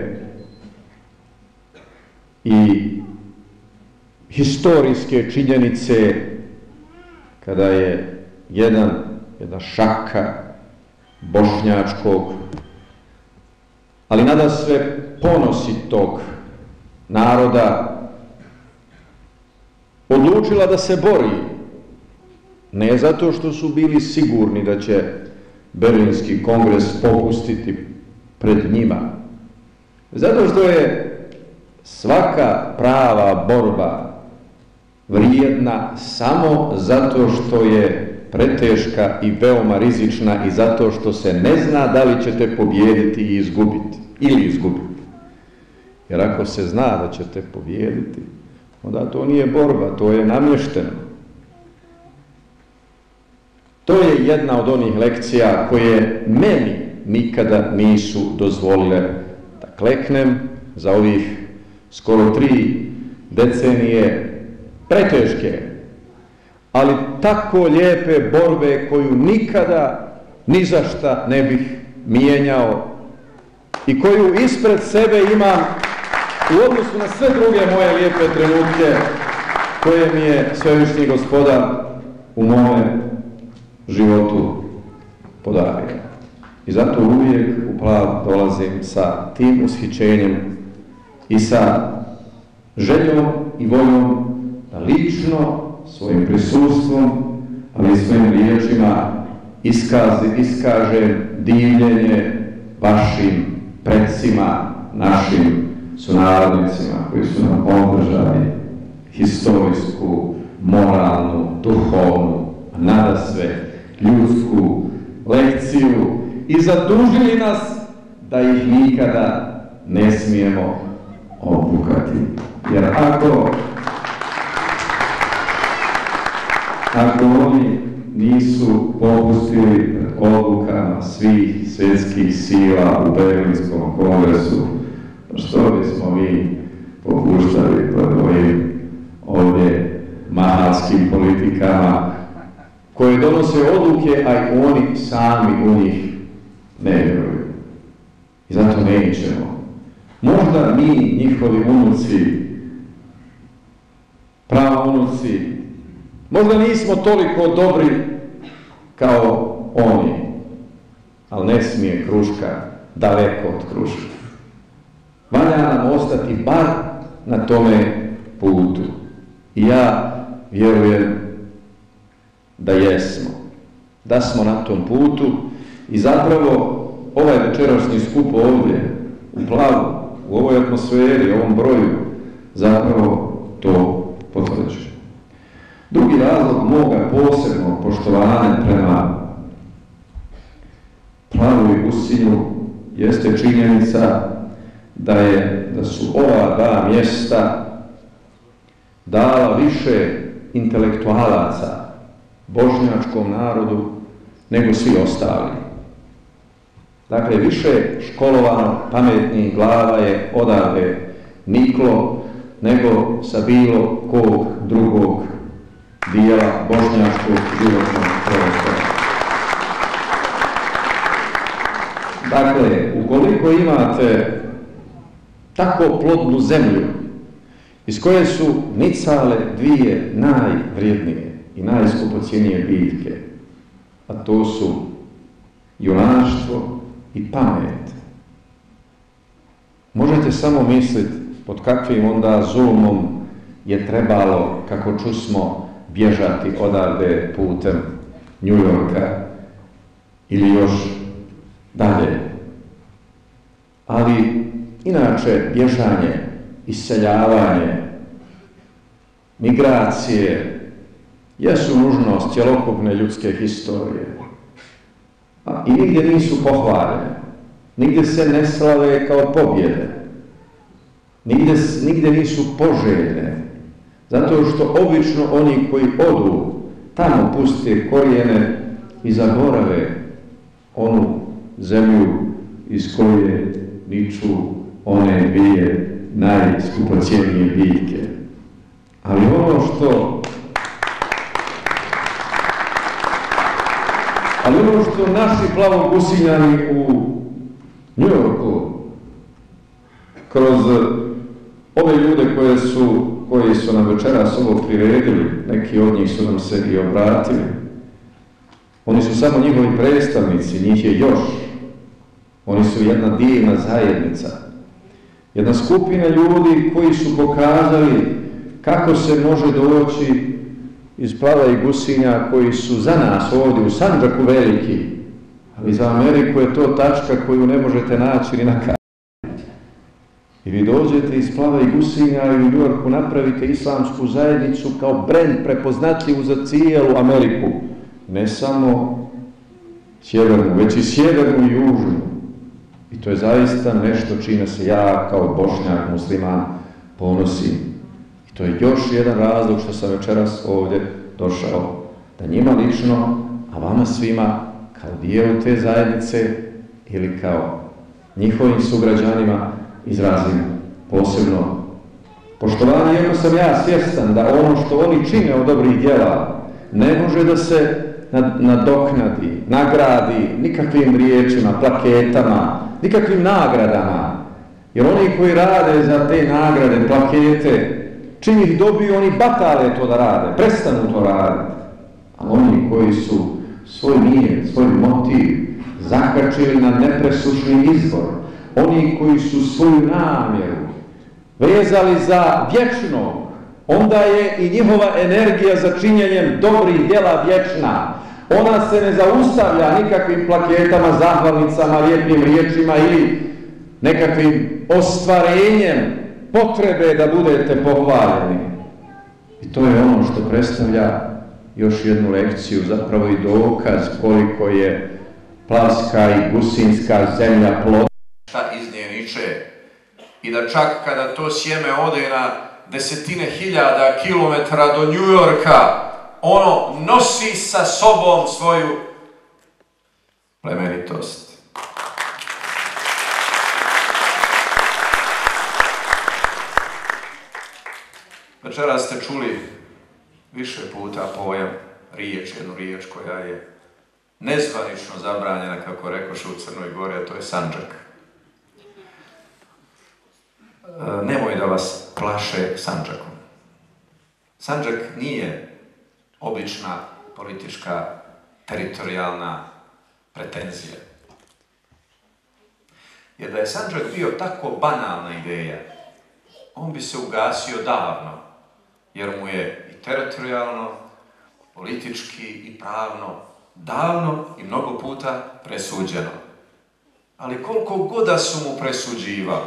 i historijske činjenice kada je jedan, jedna šaka bošnjačkog, ali nadasve ponositog naroda odlučila da se bori, ne zato što su bili sigurni da će Berlinski kongres popustiti pred njima, zato što je svaka prava borba vrijedna samo zato što je preteška i veoma rizična i zato što se ne zna da li ćete pobijediti i izgubiti ili izgubiti. Jer ako se zna da ćete pobijediti, onda to nije borba, to je namješteno. To je jedna od onih lekcija koje meni nikada nisu dozvolile da kleknem za ovih skoro tri decenije preteške, ali tako lijepe borbe koju nikada ni za šta ne bih mijenjao i koju ispred sebe imam u odnosu na sve druge moje lijepe trenutke koje mi je Svevišnji Gospodar u mome životu podario. I zato uvijek u Plav dolazim sa tim ushićenjem i sa željom i voljom da lično svojim prisustvom, ali i svojim riječima iskazi, iskažem divljenje vašim predsima, našim sunarodnicima koji su nam održali historijsku, moralnu, duhovnu, a nadasve ljudsku lekciju i zadužili nas da ih nikada ne smijemo obukati. Jer ako ako oni nisu popustili odlukama svih svjetskih sila u Berlinskom kongresu, što bismo mi popuštali pred ovim ovdje mahalskim politikama koje donose odluke, a i oni sami u njih ne vjeruju. I zato nećemo. Možda mi, njihovi unuci, praunuci, Možda nismo toliko dobri kao oni, ali ne smije kruška daleko od kruške. Valja nam ostati bar na tome putu. I ja vjerujem da jesmo, da smo na tom putu i zapravo ovaj večerašnji skup ovdje u Plavu, u ovoj atmosferi, u ovom broju, zapravo to potvrđuje. Drugi razlog moga posebnog poštovanja prema Plavu i Gusinju jeste činjenica da, je, da su ova dva mjesta dala više intelektualaca bošnjačkom narodu nego svi ostali. Dakle, više školovano pametnih glava je odavde niklo nego sa bilo kog drugog dijela bošnjačkog životnog prostora. Dakle, ukoliko imate tako plodnu zemlju iz koje su nicale dvije najvrijednije i najskupocijenije bitke, a to su junaštvo i pamet. Možete samo misliti pod kakvim onda zulmom je trebalo, kako čusmo, bježati odavde putem New Yorka ili još dalje. Ali inače bježanje, iseljavanje, migracije jesu nužnost cjelokupne ljudske historije. A i nigdje nisu pohvaljene, nigdje se ne slave kao pobjede, nigdje, nigdje nisu poželjne, zato što obično oni koji odu tamo puste korijene i zaborave onu zemlju iz koje niču one dvije najskupocijenije bitke. Ali ono što Ali ono što naši plavogusinjani u New Yorku kroz ove ljude koje su, koji su nam večeras ovo priredili, neki od njih su nam se i obratili, oni su samo njihovi predstavnici, njih je još. Oni su jedna divna zajednica. Jedna skupina ljudi koji su pokazali kako se može doći iz Plava i Gusinja, koji su za nas ovdje u Sandžaku veliki, ali za Ameriku je to tačka koju ne možete naći ni na karti. I vi dođete iz Plava i Gusinja i u New Yorku napravite islamsku zajednicu kao brend prepoznatljivu za cijelu Ameriku. Ne samo sjevernu, već i sjevernu i južnu. I to je zaista nešto čime se ja kao Bošnjak, musliman ponosim. I to je još jedan razlog što sam večeras ovdje došao, da njima lično, a vama svima, kao dijelu te zajednice ili kao njihovim sugrađanima, izrazim posebno poštovanje. Iako sam ja svjestan da ono što oni čine od dobrih djela ne može da se nadoknadi, nagradi nikakvim riječima, plaketama, nikakvim nagradama. Jer oni koji rade za te nagrade, plakete, čim ih dobiju, oni batale to da rade, prestanu to raditi. A oni koji su svoj nijet, svoj motiv zakačili na nepresušni izbor, oni koji su svoju namjeru vezali za vječnog, onda je i njihova energija za činjenjem dobrih djela vječna. Ona se ne zaustavlja nikakvim plaketama, zahvalnicama, lijepim riječima ili nekakvim ostvarenjem potrebe da budete pohvaljeni. I to je ono što predstavlja još jednu lekciju, zapravo i dokaz koliko je plavska i gusinjska zemlja plodna. Šta iz nje niče. I da čak kada to sjeme ode na desetine hiljada kilometara do New Yorka, ono nosi sa sobom svoju plemenitost. Večeras ste čuli više puta pojam, riječ, jednu riječ koja je nezvanično zabranjena, kako rekoše u Crnoj Gori, a to je Sandžak. Nemoj da vas plaše Sandžakom. Sandžak nije obična politička teritorijalna pretenzija. Jer da je Sandžak bio tako banalna ideja, on bi se ugasio davno, jer mu je i teritorijalno, politički i pravno davno i mnogo puta presuđeno. Ali koliko god da su mu presuđivali,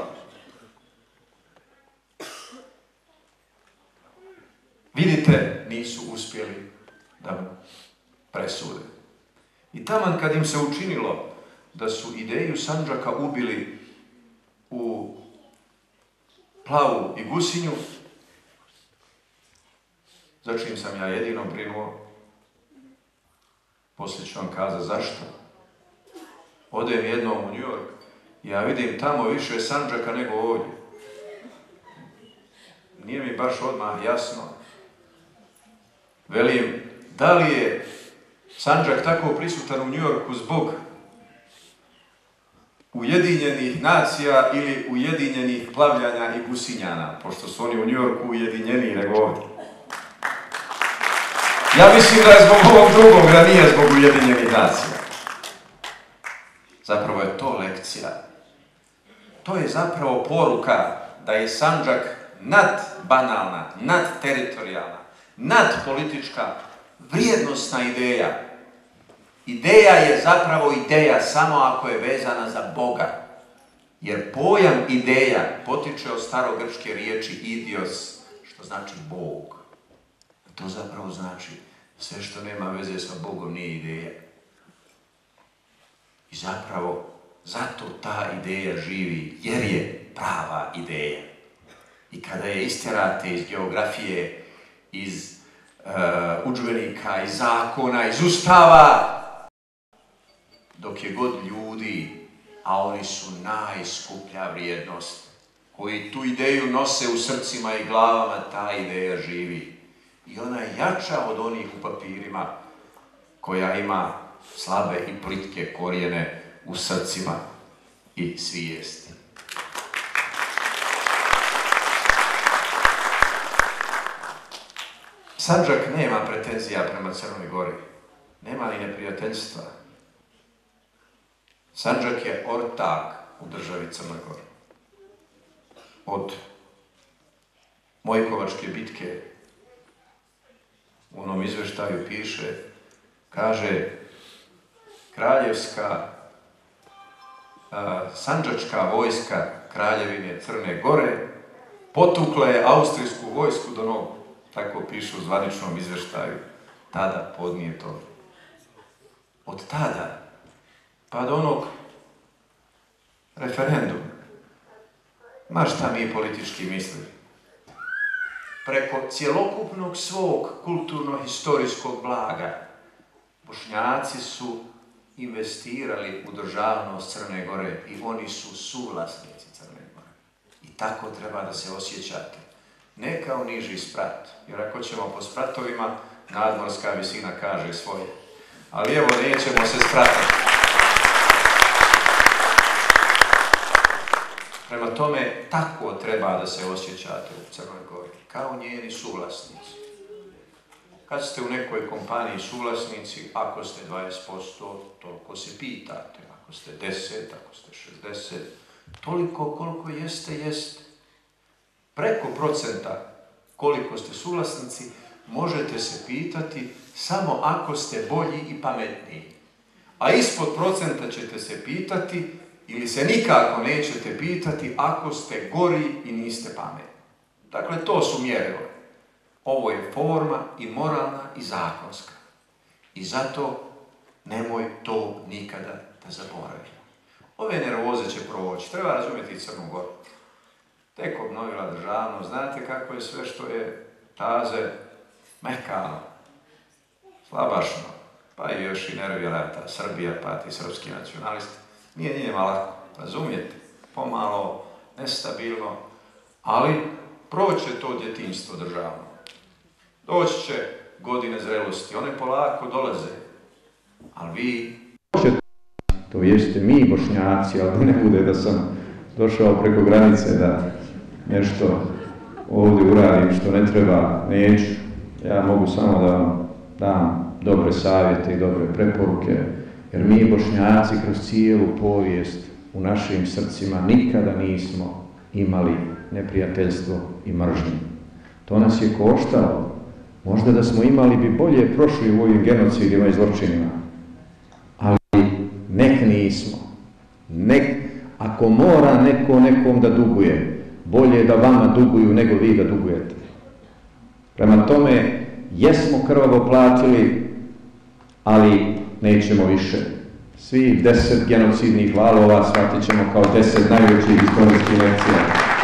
vidite, nisu uspjeli da mu presude. I taman kad im se učinilo da su ideju Sandžaka ubili u Plavu i Gusinju, za čim sam ja jedino brinuo, poslije ću vam kazati zašto. Odem jednom u New York i ja vidim tamo više Sandžaka nego ovdje. Nije mi baš odmah jasno. Velim, da li je Sandžak tako prisutan u New Yorku zbog Ujedinjenih nacija ili Ujedinjenih plavljanja i gusinjana, pošto su oni u New Yorku ujedinjeniji nego ovdje. Ja mislim da je zbog ovog drugog, da nije zbog Ujedinjenih nacija. Zapravo je to lekcija. To je zapravo poruka da je Sandžak nadbanalna, nadteritorijalna, nadpolitička, vrijednosna ideja. Ideja je zapravo ideja samo ako je vezana za Boga. Jer pojam ideja potiče od starogrčke riječi idios, što znači Bog. To zapravo znači sve što nema veze sa Bogom nije ideja. I zapravo zato ta ideja živi, jer je prava ideja. I kada je istjerate iz geografije, iz uh, udžbenika, iz zakona, iz ustava, dok je god ljudi, a oni su najskuplja vrijednost, koji tu ideju nose u srcima i glavama, ta ideja živi. I ona je jača od onih u papirima, koja ima slabe i plitke korijene u srcima i svijesti. Sandžak nema pretenzija prema Crnoj Gori, nema ni neprijateljstva. Sandžak je ortak u državi Crnoj Gori. Od Mojkovačke bitke u onom izveštaju piše, kaže, kraljevska, a, sandžačka vojska Kraljevine Crne Gore potukla je austrijsku vojsku do nogu. Tako piše u zvaničnom izveštaju, tada podnijeto. Od tada pa do onog referenduma, ma šta mi politički mislili, preko cjelokupnog svog kulturno-historijskog blaga, Bošnjaci su investirali u državnost Crne Gore i oni su suvlasnici Crne Gore. I tako treba da se osjećate. Ne kao niži sprat, jer ako ćemo po spratovima, nadmorska visina kaže svoje. Ali evo, nećemo se spratiti. Prema tome, tako treba da se osjećate u Crnoj Gori, kao njeni suvlasnici. Kad ste u nekoj kompaniji suvlasnici, ako ste dvadeset posto, toliko se pitate. Ako ste deset, ako ste šezdeset, toliko koliko jeste, jeste. Preko procenta koliko ste suvlasnici, možete se pitati samo ako ste bolji i pametniji. A ispod procenta ćete se pitati ili se nikako nećete pitati ako ste gori i niste pametni. Dakle, to su mjerila. Ovo je forma i moralna i zakonska. I zato nemoj to nikada da zaboravimo. Ove nervoze će proći. Treba razumjeti Crnu Goru. Tek obnovila državnost. Znate kako je sve što je taze mekano, slabašno, pa i još i nervira ta Srbija, pa ti srpski nacionalisti. Nije njima lako, razumijete, pomalo, nestabilno, ali proće to djetinjstvo državno. Doći će godine zrelosti, one polako dolaze, ali vi... To jeste mi Bošnjaci, ali da ne bude da sam došao preko granice da nešto ovdje uradim što ne treba, neću. Ja mogu samo da vam dam dobre savjete i dobre preporuke, jer mi Bošnjaci kroz cijelu povijest u našim srcima nikada nismo imali neprijateljstvo i mržnju. To nas je koštalo. Možda da smo imali bi bolje prošli u ovim genocidima i zločinima. Ali nek nismo. Nek, ako mora neko nekom da duguje, bolje da vama duguju nego vi da dugujete. Prema tome, jesmo krvavo platili, ali nećemo više. Svih deset genocidnih valova shvatit ćemo kao deset najvećih historijskih lekcija.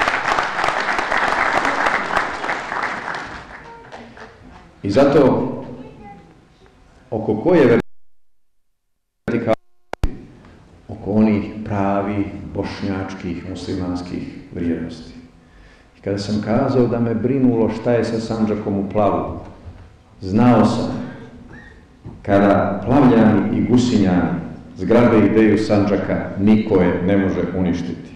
I zato, oko koje vertikalnosti? Oko onih pravih bošnjačkih muslimanskih vrijednosti. I kada sam kazao da me brinulo šta je sa Sandžakom u Plavu, znao sam kada Plavljani i Gusinjani zgrabe ideju Sandžaka, niko je ne može uništiti.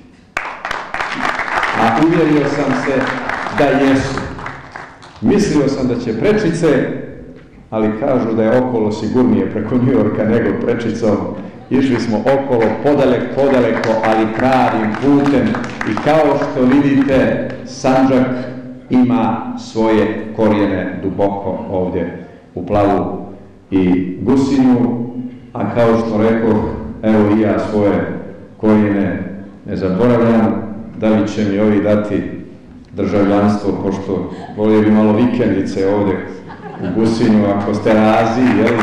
A uvjerio sam se da jesu. Mislio sam da će prečice, ali kažu da je okolo sigurnije preko New Yorka nego prečicom. Išli smo okolo, podalek, podaleko, ali pravim putem. I kao što vidite, Sandžak ima svoje korijene duboko ovdje u Plavu i Gusinju, a kao što rekao, evo i ja svoje korijene ne zaboravljam, da li će mi ovi dati državljanstvo, pošto volio bi malo vikendice ovdje u Gusinju, ako ste razi, jeli?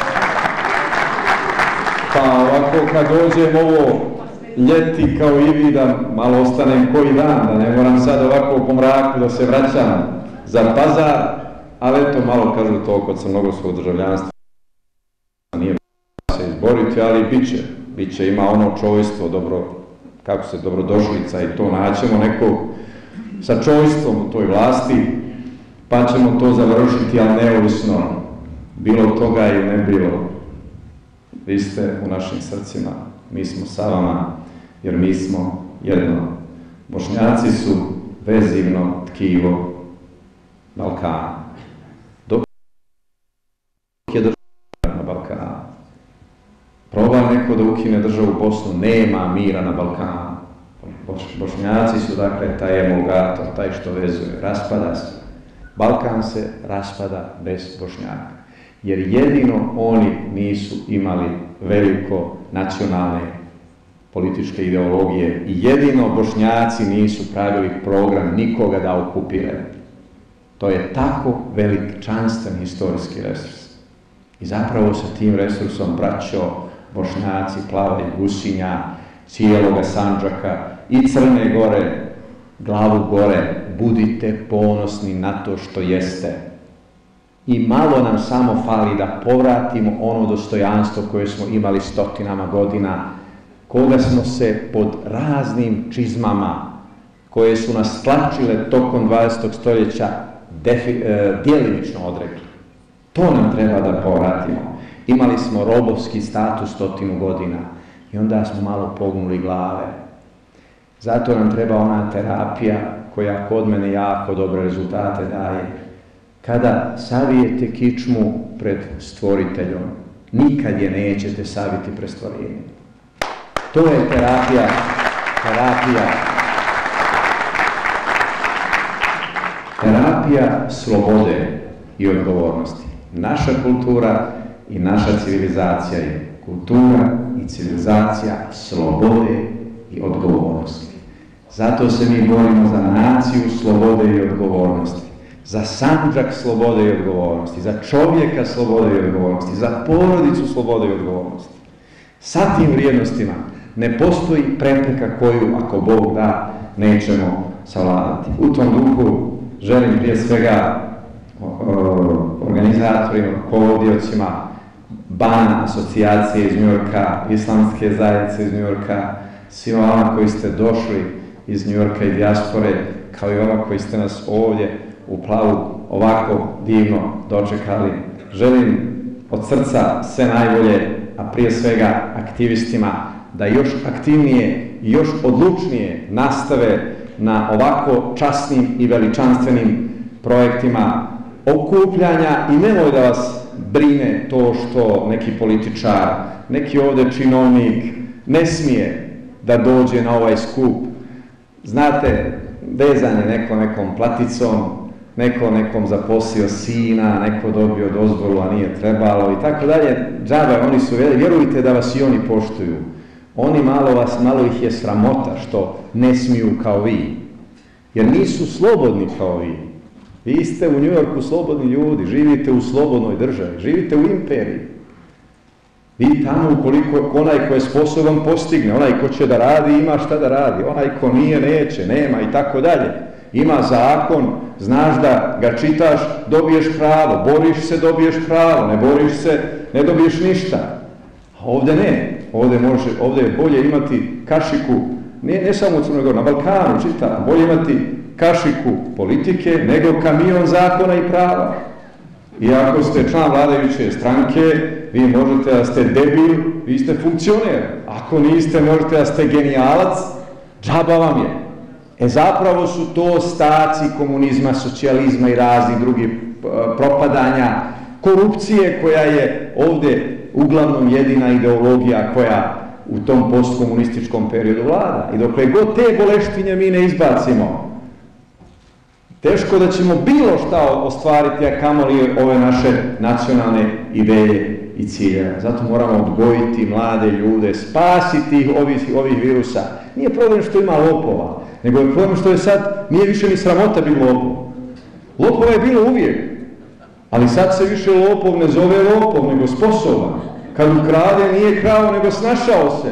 Pa ovako kad dođem ovo ljeti kao i vi, da malo ostanem koji dan, da ne moram sad ovako po mraku da se vraćam za Pazar, ali eto malo kažu to kod crnogorskog državljanstva. Nije se izboriti, ali bit će, bit će, ima ono čojstvo, dobro, kako se dobrodošlica i to, naćemo nekog sa čojstvom u toj vlasti, pa ćemo to završiti, ali neovisno, bilo toga ili ne bilo. Vi ste u našim srcima, mi smo sa vama, jer mi smo jedno. Bošnjaci su vezivno tkivo Balkana. Dok je država na Balkanu, proba neko da ukine državu Bosnu, nema mira na Balkanu. Bošnjaci su, dakle, taj emulgator, taj što vezuje, raspada se. Balkan se raspada bez Bošnjaka. Jer jedino oni nisu imali veliko nacionalne političke ideologije i jedino Bošnjaci nisu pravili program nikoga da okupiraju. To je tako veličanstven historijski resurs. I zapravo sa tim resursom, braćo, Bošnjaci, Plava i Gusinja, cijeloga Sandžaka i Crne Gore, glavu gore, budite ponosni na to što jeste. I malo nam samo fali da povratimo ono dostojanstvo koje smo imali stotinama godina, koga smo se pod raznim čizmama, koje su nas tlačile tokom dvadesetog stoljeća, defi, e, djelimično odrekli. To nam treba da povratimo. Imali smo robovski status stotinu godina i onda smo malo pognuli glave. Zato nam treba ona terapija koja kod mene jako dobre rezultate daje. Kada savijete kičmu pred stvoriteljom, nikad je nećete saviti pred stvorenjem. To je terapija, terapija, terapija slobode i odgovornosti. Naša kultura i naša civilizacija je kultura i civilizacija slobode i odgovornosti. Zato se mi borimo za naciju slobode i odgovornosti. Za Sandžak slobode i odgovornosti, za čovjeka slobode i odgovornosti, za porodicu slobode i odgovornosti. Sa tim vrijednostima ne postoji prepreka koju, ako Bog da, nećemo savladati. U tom duhu želim prije svega organizatorima, rukovodiocima BAN asocijacije iz Njujorka, islamske zajednice iz Njujorka, svima vama koji ste došli iz Njujorka i dijaspore, kao i vama koji ste nas ovdje u Plavu ovako divno dočekali. Želim od srca sve najbolje, a prije svega aktivistima, da još aktivnije i još odlučnije nastave na ovako časnim i veličanstvenim projektima okupljanja i nemoj da vas brine to što neki političar, neki ovdje činovnik ne smije da dođe na ovaj skup. Znate, vezan je neko nekom platicom, neko nekom zaposlio sina, neko dobio dozvolu, a nije trebalo i tako dalje. Džabe, oni su, vjerujte da vas i oni poštuju. Oni malo vas, malo ih je sramota što ne smiju kao vi. Jer nisu slobodni kao vi. Vi ste u New Yorku slobodni ljudi, živite u slobodnoj državi, živite u imperiji. Vi tamo ukoliko onaj ko je sposoban postigne, onaj ko će da radi ima šta da radi, onaj ko nije neće, nema i tako dalje. Ima zakon, znaš da ga čitaš, dobiješ pravo, boriš se, dobiješ pravo, ne boriš se, ne dobiješ ništa. A ovdje ne, ovdje, može, ovdje je bolje imati kašiku, ne, ne samo u Crnoj Gori, na Balkanu čitam, bolje imati kašiku politike nego kamion zakona i prava. I ako ste član vladajuće stranke, vi možete da ste debil, vi ste funkcioner. Ako niste, možete da ste genijalac, džaba vam je. E zapravo su to staci komunizma, socijalizma i raznih drugih propadanja, korupcije koja je ovdje uglavnom jedina ideologija koja u tom postkomunističkom periodu vlada. I dokle god te boleštinje mi ne izbacimo, teško da ćemo bilo šta ostvariti, a kamoli ove naše nacionalne ideje i ciljeve. Zato moramo odgojiti mlade ljude, spasiti ih ovih, ovih virusa. Nije problem što ima lopova, nego je problem što je sad, nije više ni sramota bilo lopov. Lopova je bilo uvijek, ali sad se više lopov ne zove lopov, nego sposoban. Kad ukrade, nije krao, nego snašao se.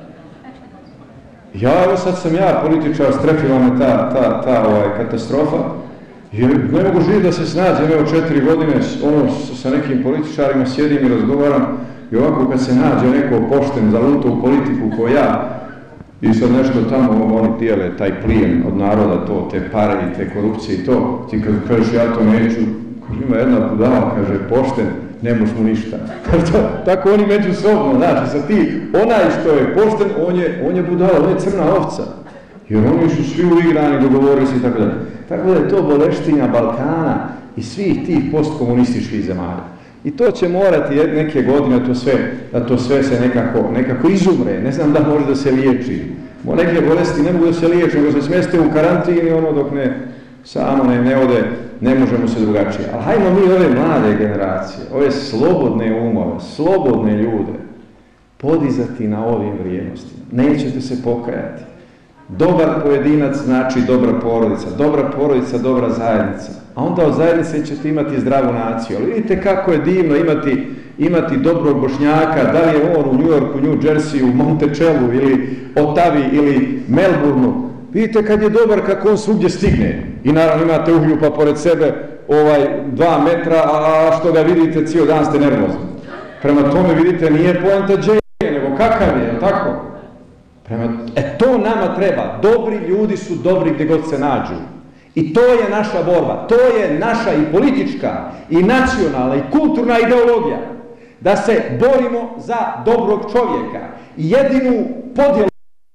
Ja, evo sad sam ja političar, strefila me ta, ta, ta ovaj, katastrofa, jer ne mogu živjeti da se snađem, evo četiri godine, ono, sa nekim političarima sjedim i razgovaram, i ovako kad se nađe neko pošten, zalunto u politiku ko ja, i sad nešto tamo, oni dijele taj plijen od naroda, to, te pare i te korupcije i to, ti kad kažeš ja to neću, ima jedna budala, kaže, pošten, ne moš mu ništa. Tako oni međusobno, znači, sa ti, onaj što je pošten, on je, on je budala, on je crna ovca. Jer oni su svi uigrani, dogovorili se i tako dalje. Tako da je to boleštinja Balkana i svih tih postkomunističkih zemalja. I to će morati neke godine, to sve, da to sve se nekako, nekako izumre. Ne znam da može da se liječi. Mo neke bolesti ne mogu da se liječi, nego se smjeste u karantini, ono dok ne, samo ne, ne ode, ne možemo se drugačije. Ali hajmo mi ove mlade generacije, ove slobodne umove, slobodne ljude, podizati na ovim vrijednostima. Nećete se pokajati. Dobar pojedinac znači dobra porodica, dobra porodica, dobra zajednica. A onda od zajednice ćete imati zdravu naciju. Ali vidite kako je divno imati, imati dobrog Bošnjaka, da li je on u New Yorku, New Jerseyu, Monticellu ili Ottavi ili Melbourneu. Vidite kad je dobar kako on svugdje stigne. I naravno imate uhljupa pored sebe ovaj dva metra, a što ga vidite cijel dan ste nervozni. Prema tome vidite nije poanta džeje, nego kakav je, tako? Prema, e to nama treba. Dobri ljudi su dobri gdje god se nađu. I to je naša borba. To je naša i politička, i nacionalna, i kulturna ideologija. Da se borimo za dobrog čovjeka. I jedinu podjelu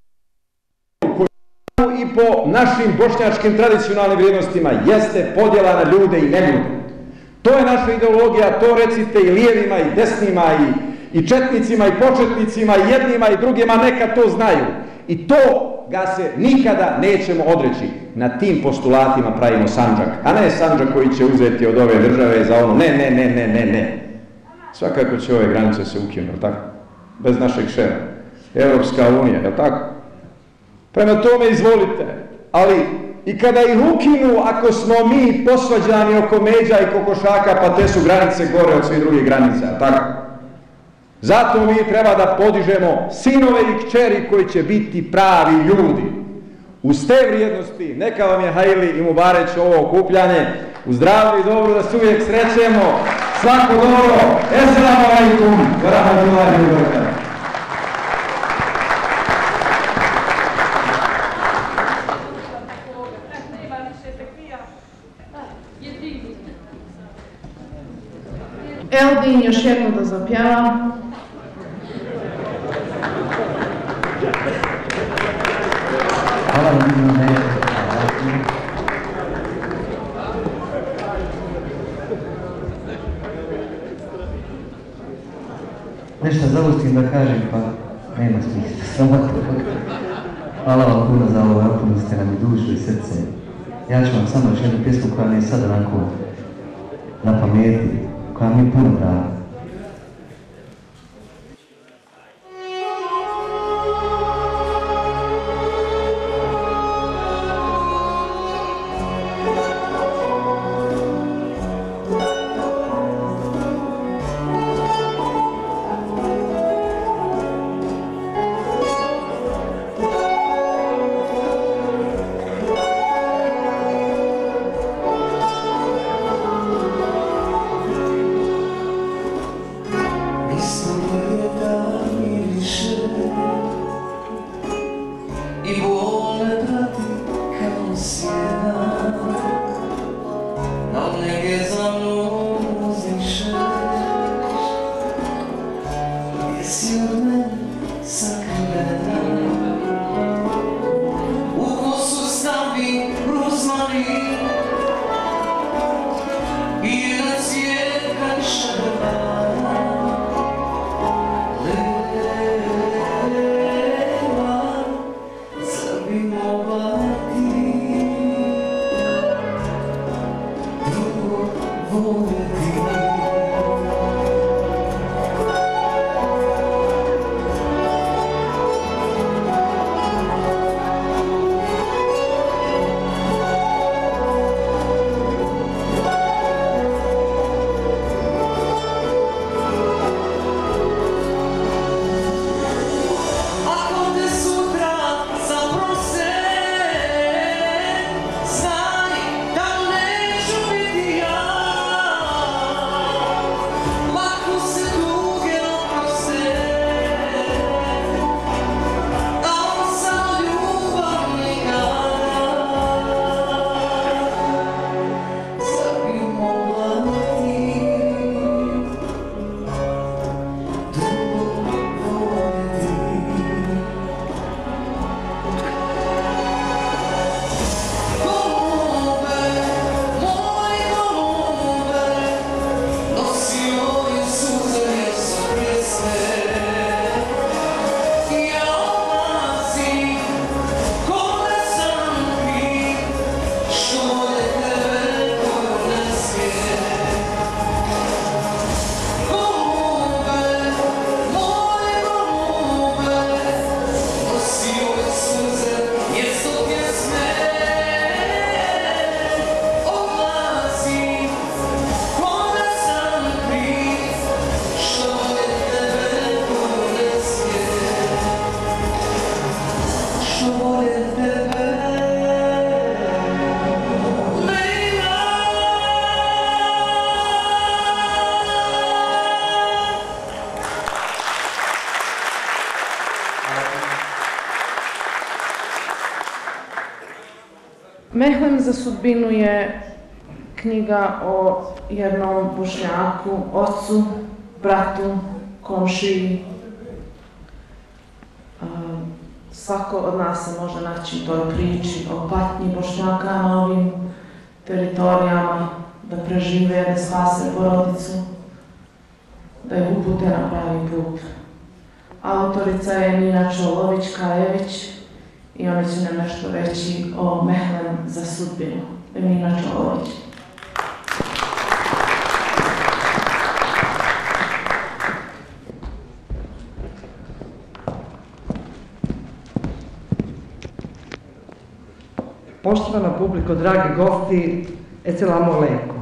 i po našim bošnjačkim tradicionalnim vrijednostima jeste podjela na ljude i neljude. To je naša ideologija, to recite i lijevima i desnima i, i četnicima i početnicima i jednima i drugima, neka to znaju. I to ga se nikada nećemo odreći. Na tim postulatima pravimo Sandžak, a ne Sandžak koji će uzeti od ove države za ono, ne, ne, ne, ne, ne, ne. Svakako će ove granice se ukinuti, tako? Bez našeg šera. Europska unija, je li tako? Prema tome izvolite, ali i kada ih ukinu, ako smo mi posvađani oko međa i kokošaka, pa te su granice gore od svih drugih granica, tako? Zato mi treba da podižemo sinove i kćeri koji će biti pravi ljudi. Uz te vrijednosti, neka vam je Hajli i Mubareć ovo okupljanje, u zdravlju i dobro da se uvijek srećemo, svako dobro, Esselamu alaikum, wa rahmatullahi wa barakatuh. Eldin još jedno da zapjevam. nešto zaustim da kažem, pa nema smisla, sramota. Hvala vam puno za ovo, napunili ste nam i dušu i srce. Ja ću vam samo još jednu pjesmu koja mi je sad onako na pameti, koja mi je puno draga. Mehlem za sudbinu je knjiga o jednom Bošnjaku, ocu, bratu, komšiji. Svako od nas se može naći u toj priči o patnji Bošnjaka na ovim teritorijama, da prežive, da spase porodicu, da ih upute na pravi put. Autorica je Nina Čolović-Kajević i ona će nam nešto reći o Mehlem za sudbinu. Nina Čolović. Poštovana publiko, dragi gosti, Esselamu alejkum.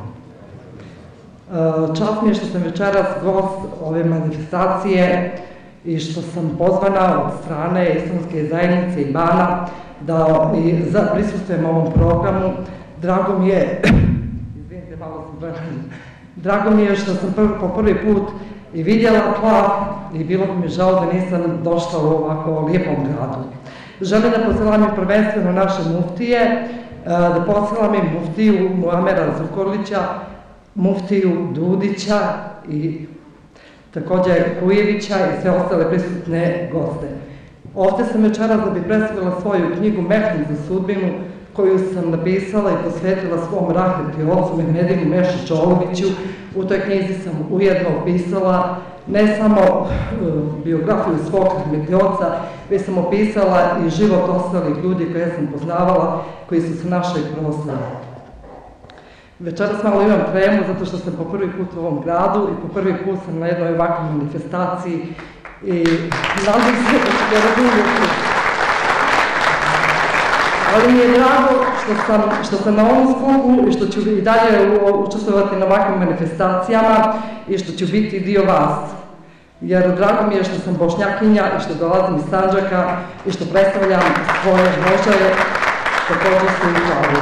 Čast mi je što sam večeras gost ove manifestacije i što sam pozvana od strane Islamske zajednice Imana da prisustvujem ovom programu. Drago mi je, izvinite, malo sam vremena, drago mi je što sam po prvi put i vidjela tla i bilo bi mi žao da nisam došla u ovako lijepom gradu. Želim da posilam i prvenstveno naše muftije, da posilam i muftiju Muamera Zukorlića, muftiju Dudića i također Kujevića i sve ostale prisutne goste. Ovdje sam večeras da bi predstavila svoju knjigu Mehlem za sudbinu, koju sam napisala i posvetila svom rahmeti ocu Mehmedinu Meši Čoloviću. U toj knjizi sam ujedno opisala ne samo biografiju svog oca, već sam opisala i život ostalih ljudi koje sam poznavala, koji su sa našeg prostora. Večeras malo imam tremu zato što sam po prvi put u ovom gradu i po prvi put sam na jednoj ovakvoj manifestaciji i nadam se da ću ga razumjeti. Ali mi je drago što sam, što sam na ovom skupu i što ću i dalje učestvovati na ovakvim manifestacijama i što ću biti dio vas. Jer drago mi je što sam Bošnjakinja i što dolazim iz Sandžaka i što predstavljam svoje moždaje, također su i glavu.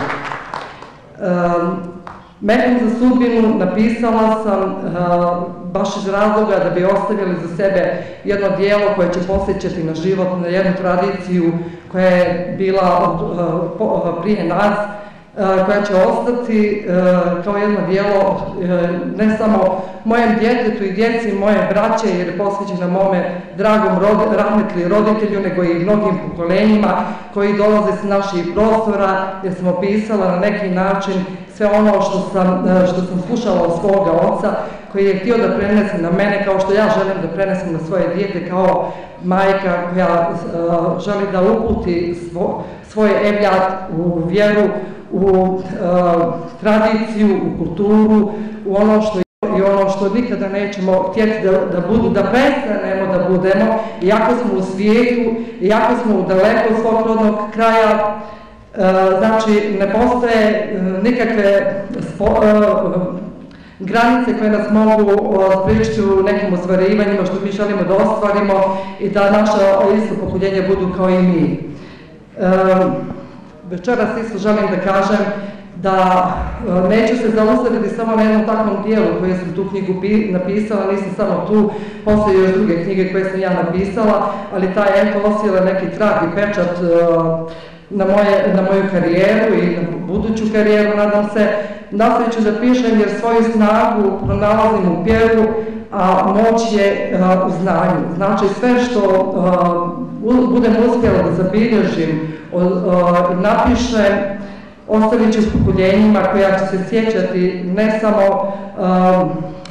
Um, Mekom za sudbinu napisala sam uh, baš iz razloga da bi ostavili za sebe jedno dijelo koje će posjećati na život, na jednu tradiciju koja je bila uh, po, uh, prije nas, uh, koja će ostati uh, kao jedno dijelo uh, ne samo mojem djetetu i djeci moje braće, jer je posvećena mome dragom rod, rahmetli roditelju, nego i mnogim pokolenjima koji dolaze s naših prostora, jer sam opisala na neki način sve ono što sam, što sam slušala od svoga oca, koji je htio da prenese na mene, kao što ja želim da prenesem na svoje dijete, kao majka koja uh, želi da uputi svo, svoj evljad u vjeru, u uh, tradiciju, u kulturu, u ono što i ono što nikada nećemo htjeti da, da, budu, da prestanemo da budemo, iako smo u svijetu, iako smo u daleko svog rodnog kraja. E, znači, ne postoje nikakve spo, e, granice koje nas mogu spriječiti u nekim ostvarivanjima što mi želimo da ostvarimo i da naša isto pokoljenja budu kao i mi. E, večeras isto želim da kažem da e, neću se zaustaviti samo na jednom takvom dijelu koje sam tu knjigu pi, napisala, nisam samo tu, postoje još druge knjige koje sam ja napisala, ali taj eto ostavila neki trag i pečat e, Na, moje, na moju karijeru i na buduću karijeru, nadam se. Nastavit ću da pišem jer svoju snagu pronalazim u pjevu, a moć je uh, u znanju. Znači sve što uh, budem uspjela da zabilježim uh, i napišem, ostavit ću pokoljenjima koja će se sjećati ne samo uh,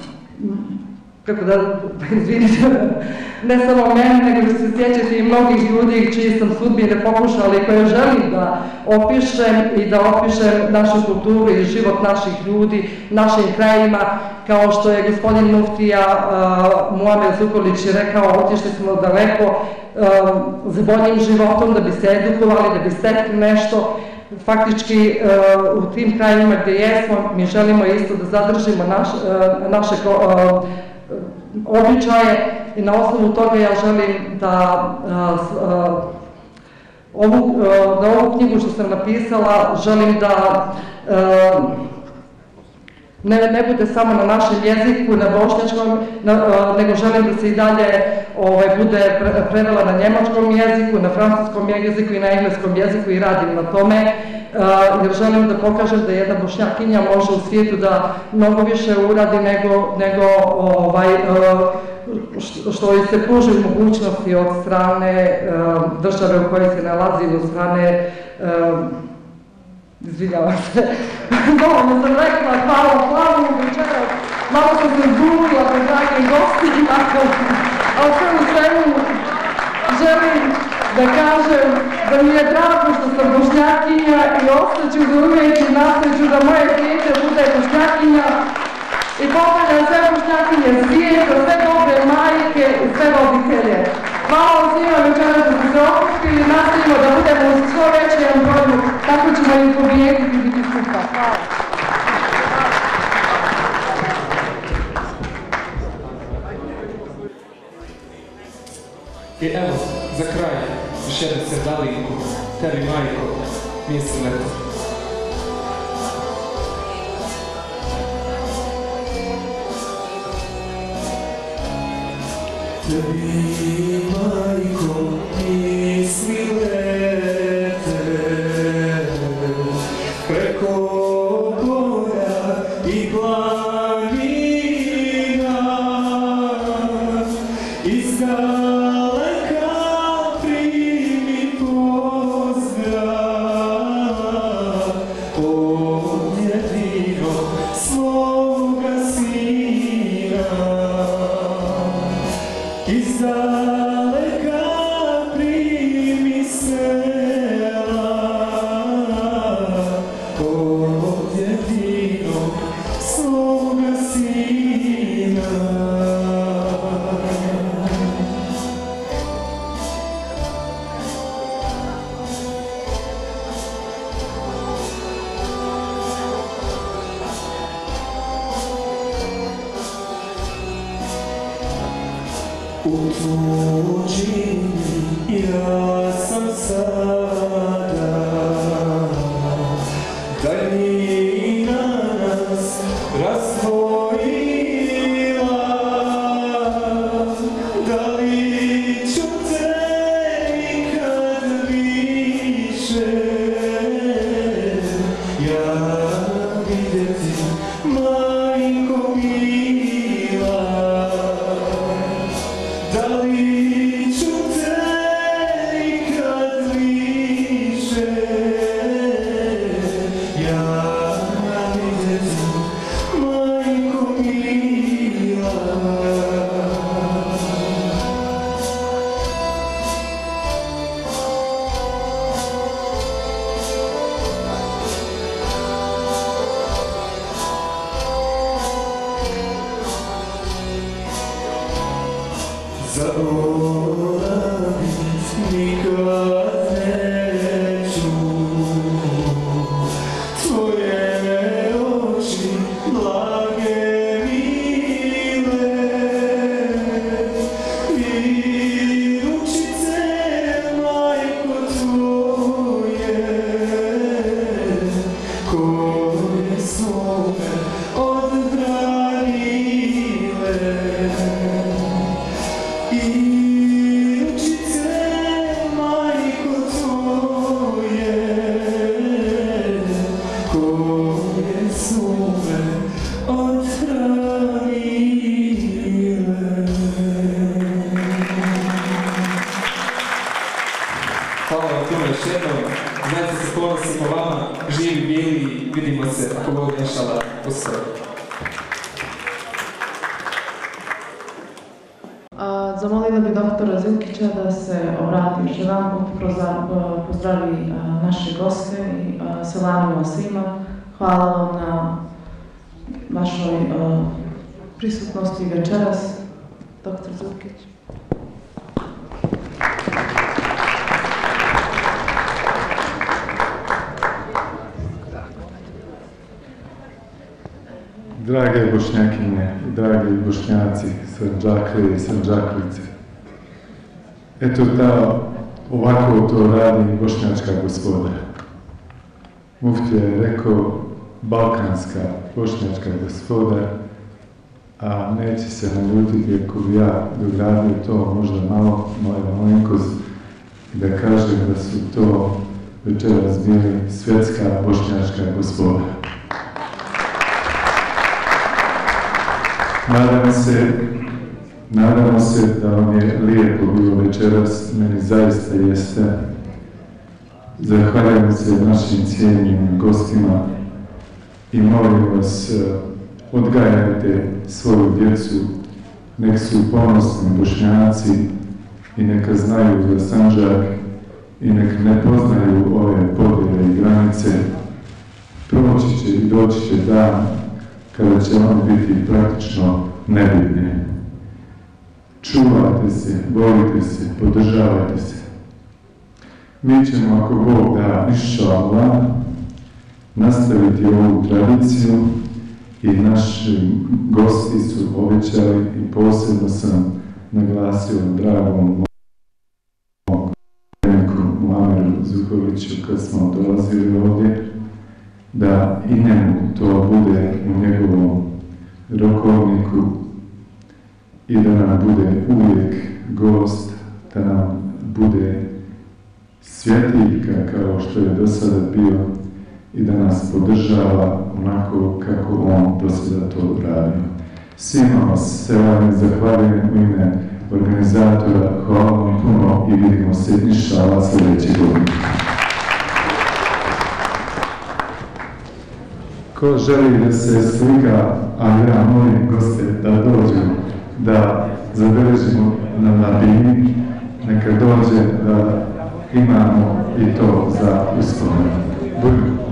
kako da, izvinite, ne samo mene, nego će se sjećati i mnogih ljudi čiji sam sudbine pokušala i koje želim da opišem i da opišem našu kulturu i život naših ljudi, našim krajima, kao što je gospodin muftija uh, Muamer Zukorlić rekao, otišli smo daleko uh, za boljim životom da bi se edukovali, da bi stekli nešto. Faktički uh, u tim krajima gdje jesmo, mi želimo isto da zadržimo naš, uh, naše uh, običaje i na osnovu toga ja želim da uh, uh, ovu, uh, da ovu knjigu što sam napisala želim da uh, ne, ne bude samo na našem jeziku, na bošnjačkom, na, uh, nego želim da se i dalje ovaj, bude pre, prevela na njemačkom jeziku, na francuskom jeziku i na engleskom jeziku i radim na tome. Uh, jer želim da pokažem da jedna Bošnjakinja može u svijetu da mnogo više uradi nego, nego ovaj, uh, što, što joj se pruži mogućnosti od strane uh, države u kojoj se nalazi, od strane uh, izvinjavam se, dovoljno sam rekla, hvala, hvala mu večeras, malo sam se zbunila pred dragim gostima, ali sve u svemu želim da kažem da mi je drago što sam Bošnjakinja i ostaću da uvijek i nastaću da moje dijete bude Bošnjakinja i pozdravljam sve Bošnjakinje svijeta, sve dobre majke i sve roditelje. Hvala vam svima večeras da ste se okupili, nastavimo da budemo u što većem broju, tako ćemo im pobijediti i biti skupa. Hvala. I evo, za kraj, još jednu serdalinku, tebi majko, mislim leto. Tebi majko, misli lete preko polja i planina, iz daleka primi pozdrav od jedinog svoga sina. u tuđini, ja sam sada daljina nas razdvojila. Da li ću te nikad više ja vidjeti, majko mila? Da li ću te nikad više ja vidjeti, majko mila? Zaboravit nikad neću tvoje oči blage mile i ručice, majko, tvoje koje su me odbranile. I ručice, majko, tvoje koje su me odbranile. Hvala vam puno još jednom. Znajte se, ponosimo vama, živi bili, vidimo se ako Bog inšala uskoro. A, Zamolila bi doktora Zilkića da se obrati još jedanput, pozdravi a, naše goste i a, selamimo svima. Hvala vam na vašoj a, prisutnosti večeras. Doktor Zilkić. Drage Bošnjakinje, dragi Bošnjaci, Srđaklije i Srđaklice, eto da ovako to radi bošnjačka gospoda. Muftija je rekao balkanska bošnjačka gospoda, a neće se naljutiti ako bi ja dogradio to možda malo, moja malenkost, da kažem da su to večeras bili svjetska bošnjačka gospoda. Nadamo se, nadamo se da vam je lijepo bilo večeras, meni zaista jeste. Zahvaljujem se našim cijenjenim gostima i molim vas, odgajajte svoju djecu, nek su ponosni Bošnjaci i neka znaju za Sandžak i nek ne poznaju ove podjele i granice. Proći će i doći će dan kada će one biti praktično nebitne. Čuvajte se, volite se, podržavajte se. Mi ćemo, ako Bog da, inšallah, nastaviti ovu tradiciju i naši gosti su obećali i posebno sam naglasio dragom mom Muameru Zukoviću kad smo dolazili ovdje, da i njemu to bude u njegovom rokovniku i da nam bude uvijek gost, da nam bude svjetiljka kao što je do sada bio i da nas podržava onako kako on do sada to radio. Svima vas selam i zahvaljujem u ime organizatora, hvala vam puno i vidimo se inšallah sljedeće godine. Ko želi da se slika, a ja molim goste da dođu, da zabeležimo na labini, neka dođe da imamo i to za uspomenu. Budimo.